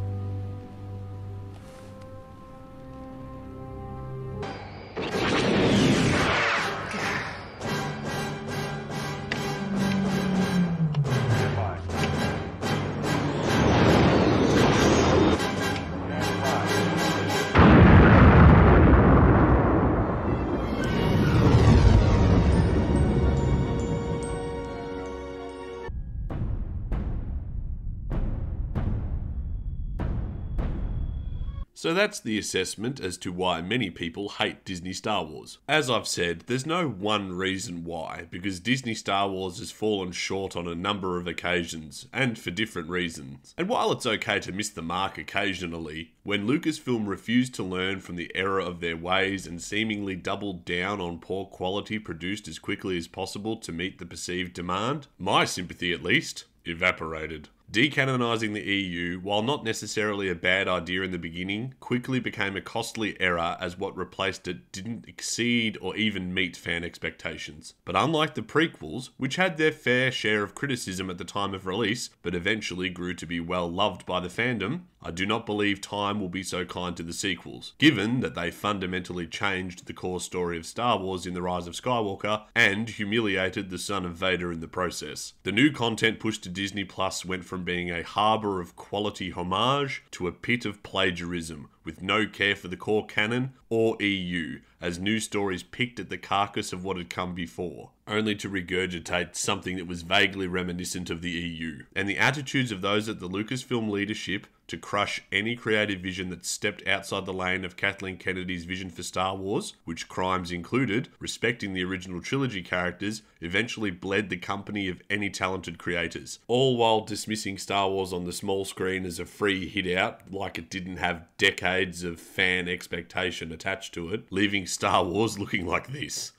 So that's the assessment as to why many people hate Disney Star Wars. As I've said, there's no one reason why, because Disney Star Wars has fallen short on a number of occasions, and for different reasons. And while it's okay to miss the mark occasionally, when Lucasfilm refused to learn from the error of their ways and seemingly doubled down on poor quality produced as quickly as possible to meet the perceived demand, my sympathy at least, evaporated. Decanonising the E U, while not necessarily a bad idea in the beginning, quickly became a costly error as what replaced it didn't exceed or even meet fan expectations. But unlike the prequels, which had their fair share of criticism at the time of release, but eventually grew to be well loved by the fandom, I do not believe time will be so kind to the sequels, given that they fundamentally changed the core story of Star Wars in The Rise of Skywalker and humiliated the son of Vader in the process. The new content pushed to Disney Plus went from being a harbour of quality homage to a pit of plagiarism, with no care for the core canon or E U, as new stories picked at the carcass of what had come before, only to regurgitate something that was vaguely reminiscent of the E U. And the attitudes of those at the Lucasfilm leadership to crush any creative vision that stepped outside the lane of Kathleen Kennedy's vision for Star Wars, which crimes included respecting the original trilogy characters, eventually bled the company of any talented creators, all while dismissing Star Wars on the small screen as a free hit out, like it didn't have decades of fan expectation attached to it, leaving Star Wars looking like this.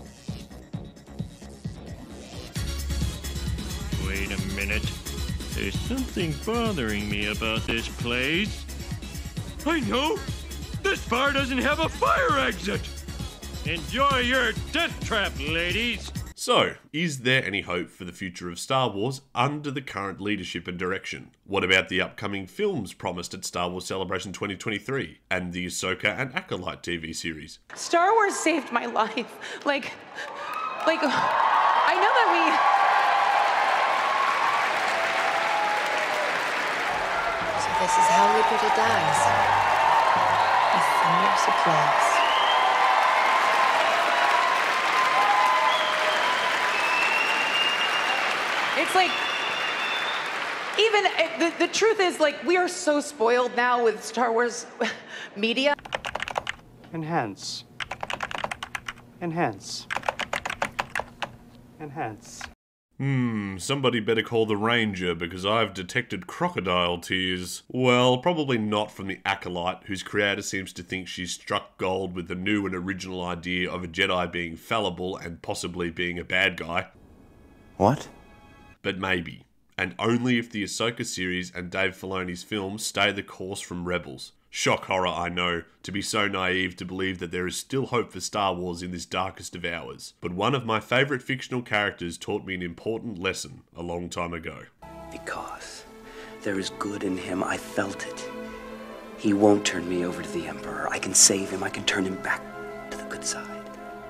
Wait a minute. There's something bothering me about this place. I know! This bar doesn't have a fire exit! Enjoy your death trap, ladies! So, is there any hope for the future of Star Wars under the current leadership and direction? What about the upcoming films promised at Star Wars Celebration twenty twenty-three and the Ahsoka and Acolyte T V series? Star Wars saved my life. Like, like, I know that we... So this is how Liberty dies. With thunderous applause. It's like, even, the, the truth is, like, we are so spoiled now with Star Wars media. Enhance. Enhance. Enhance. Hmm, somebody better call the ranger because I've detected crocodile tears. Well, probably not from the acolyte, whose creator seems to think she's struck gold with the new and original idea of a Jedi being fallible and possibly being a bad guy. What? But maybe. And only if the Ahsoka series and Dave Filoni's films stay the course from Rebels. Shock horror, I know, to be so naive to believe that there is still hope for Star Wars in this darkest of hours. But one of my favourite fictional characters taught me an important lesson a long time ago. Because there is good in him, I felt it. He won't turn me over to the Emperor. I can save him, I can turn him back to the good side.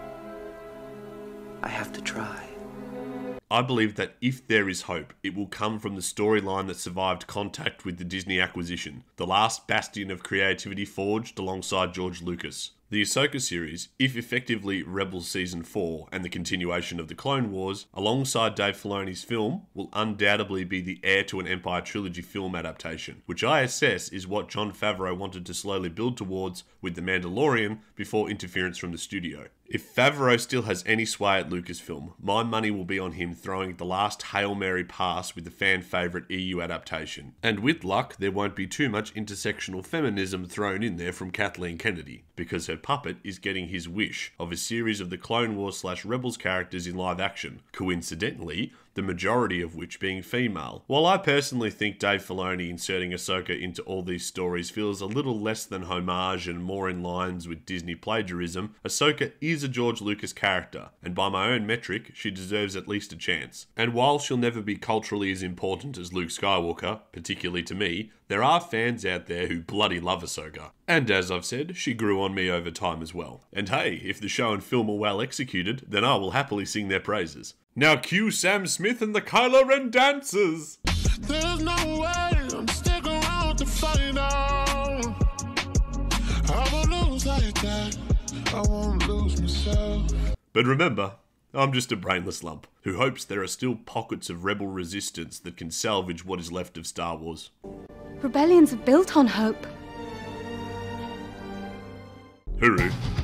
I have to try. I believe that if there is hope, it will come from the storyline that survived contact with the Disney acquisition, the last bastion of creativity forged alongside George Lucas. The Ahsoka series, if effectively Rebels Season four and the continuation of the Clone Wars, alongside Dave Filoni's film, will undoubtedly be the heir to an Empire Trilogy film adaptation, which I assess is what Jon Favreau wanted to slowly build towards with The Mandalorian before interference from the studio. If Favreau still has any sway at Lucasfilm, my money will be on him throwing the last Hail Mary pass with the fan favourite E U adaptation. And with luck, there won't be too much intersectional feminism thrown in there from Kathleen Kennedy, because her puppet is getting his wish of a series of the Clone Wars slash Rebels characters in live action, coincidentally, the majority of which being female. While I personally think Dave Filoni inserting Ahsoka into all these stories feels a little less than homage and more in lines with Disney plagiarism, Ahsoka is a George Lucas character, and by my own metric, she deserves at least a chance. And while she'll never be culturally as important as Luke Skywalker, particularly to me, there are fans out there who bloody love Ahsoka. And as I've said, she grew on me over time as well. And hey, if the show and film are well executed, then I will happily sing their praises. Now cue Sam Smith and the Kylo Ren dancers! There's no way I'm sticking around to find out. I won't lose like that. I won't lose myself. But remember, I'm just a brainless lump who hopes there are still pockets of rebel resistance that can salvage what is left of Star Wars. Rebellions are built on hope. Hooroo.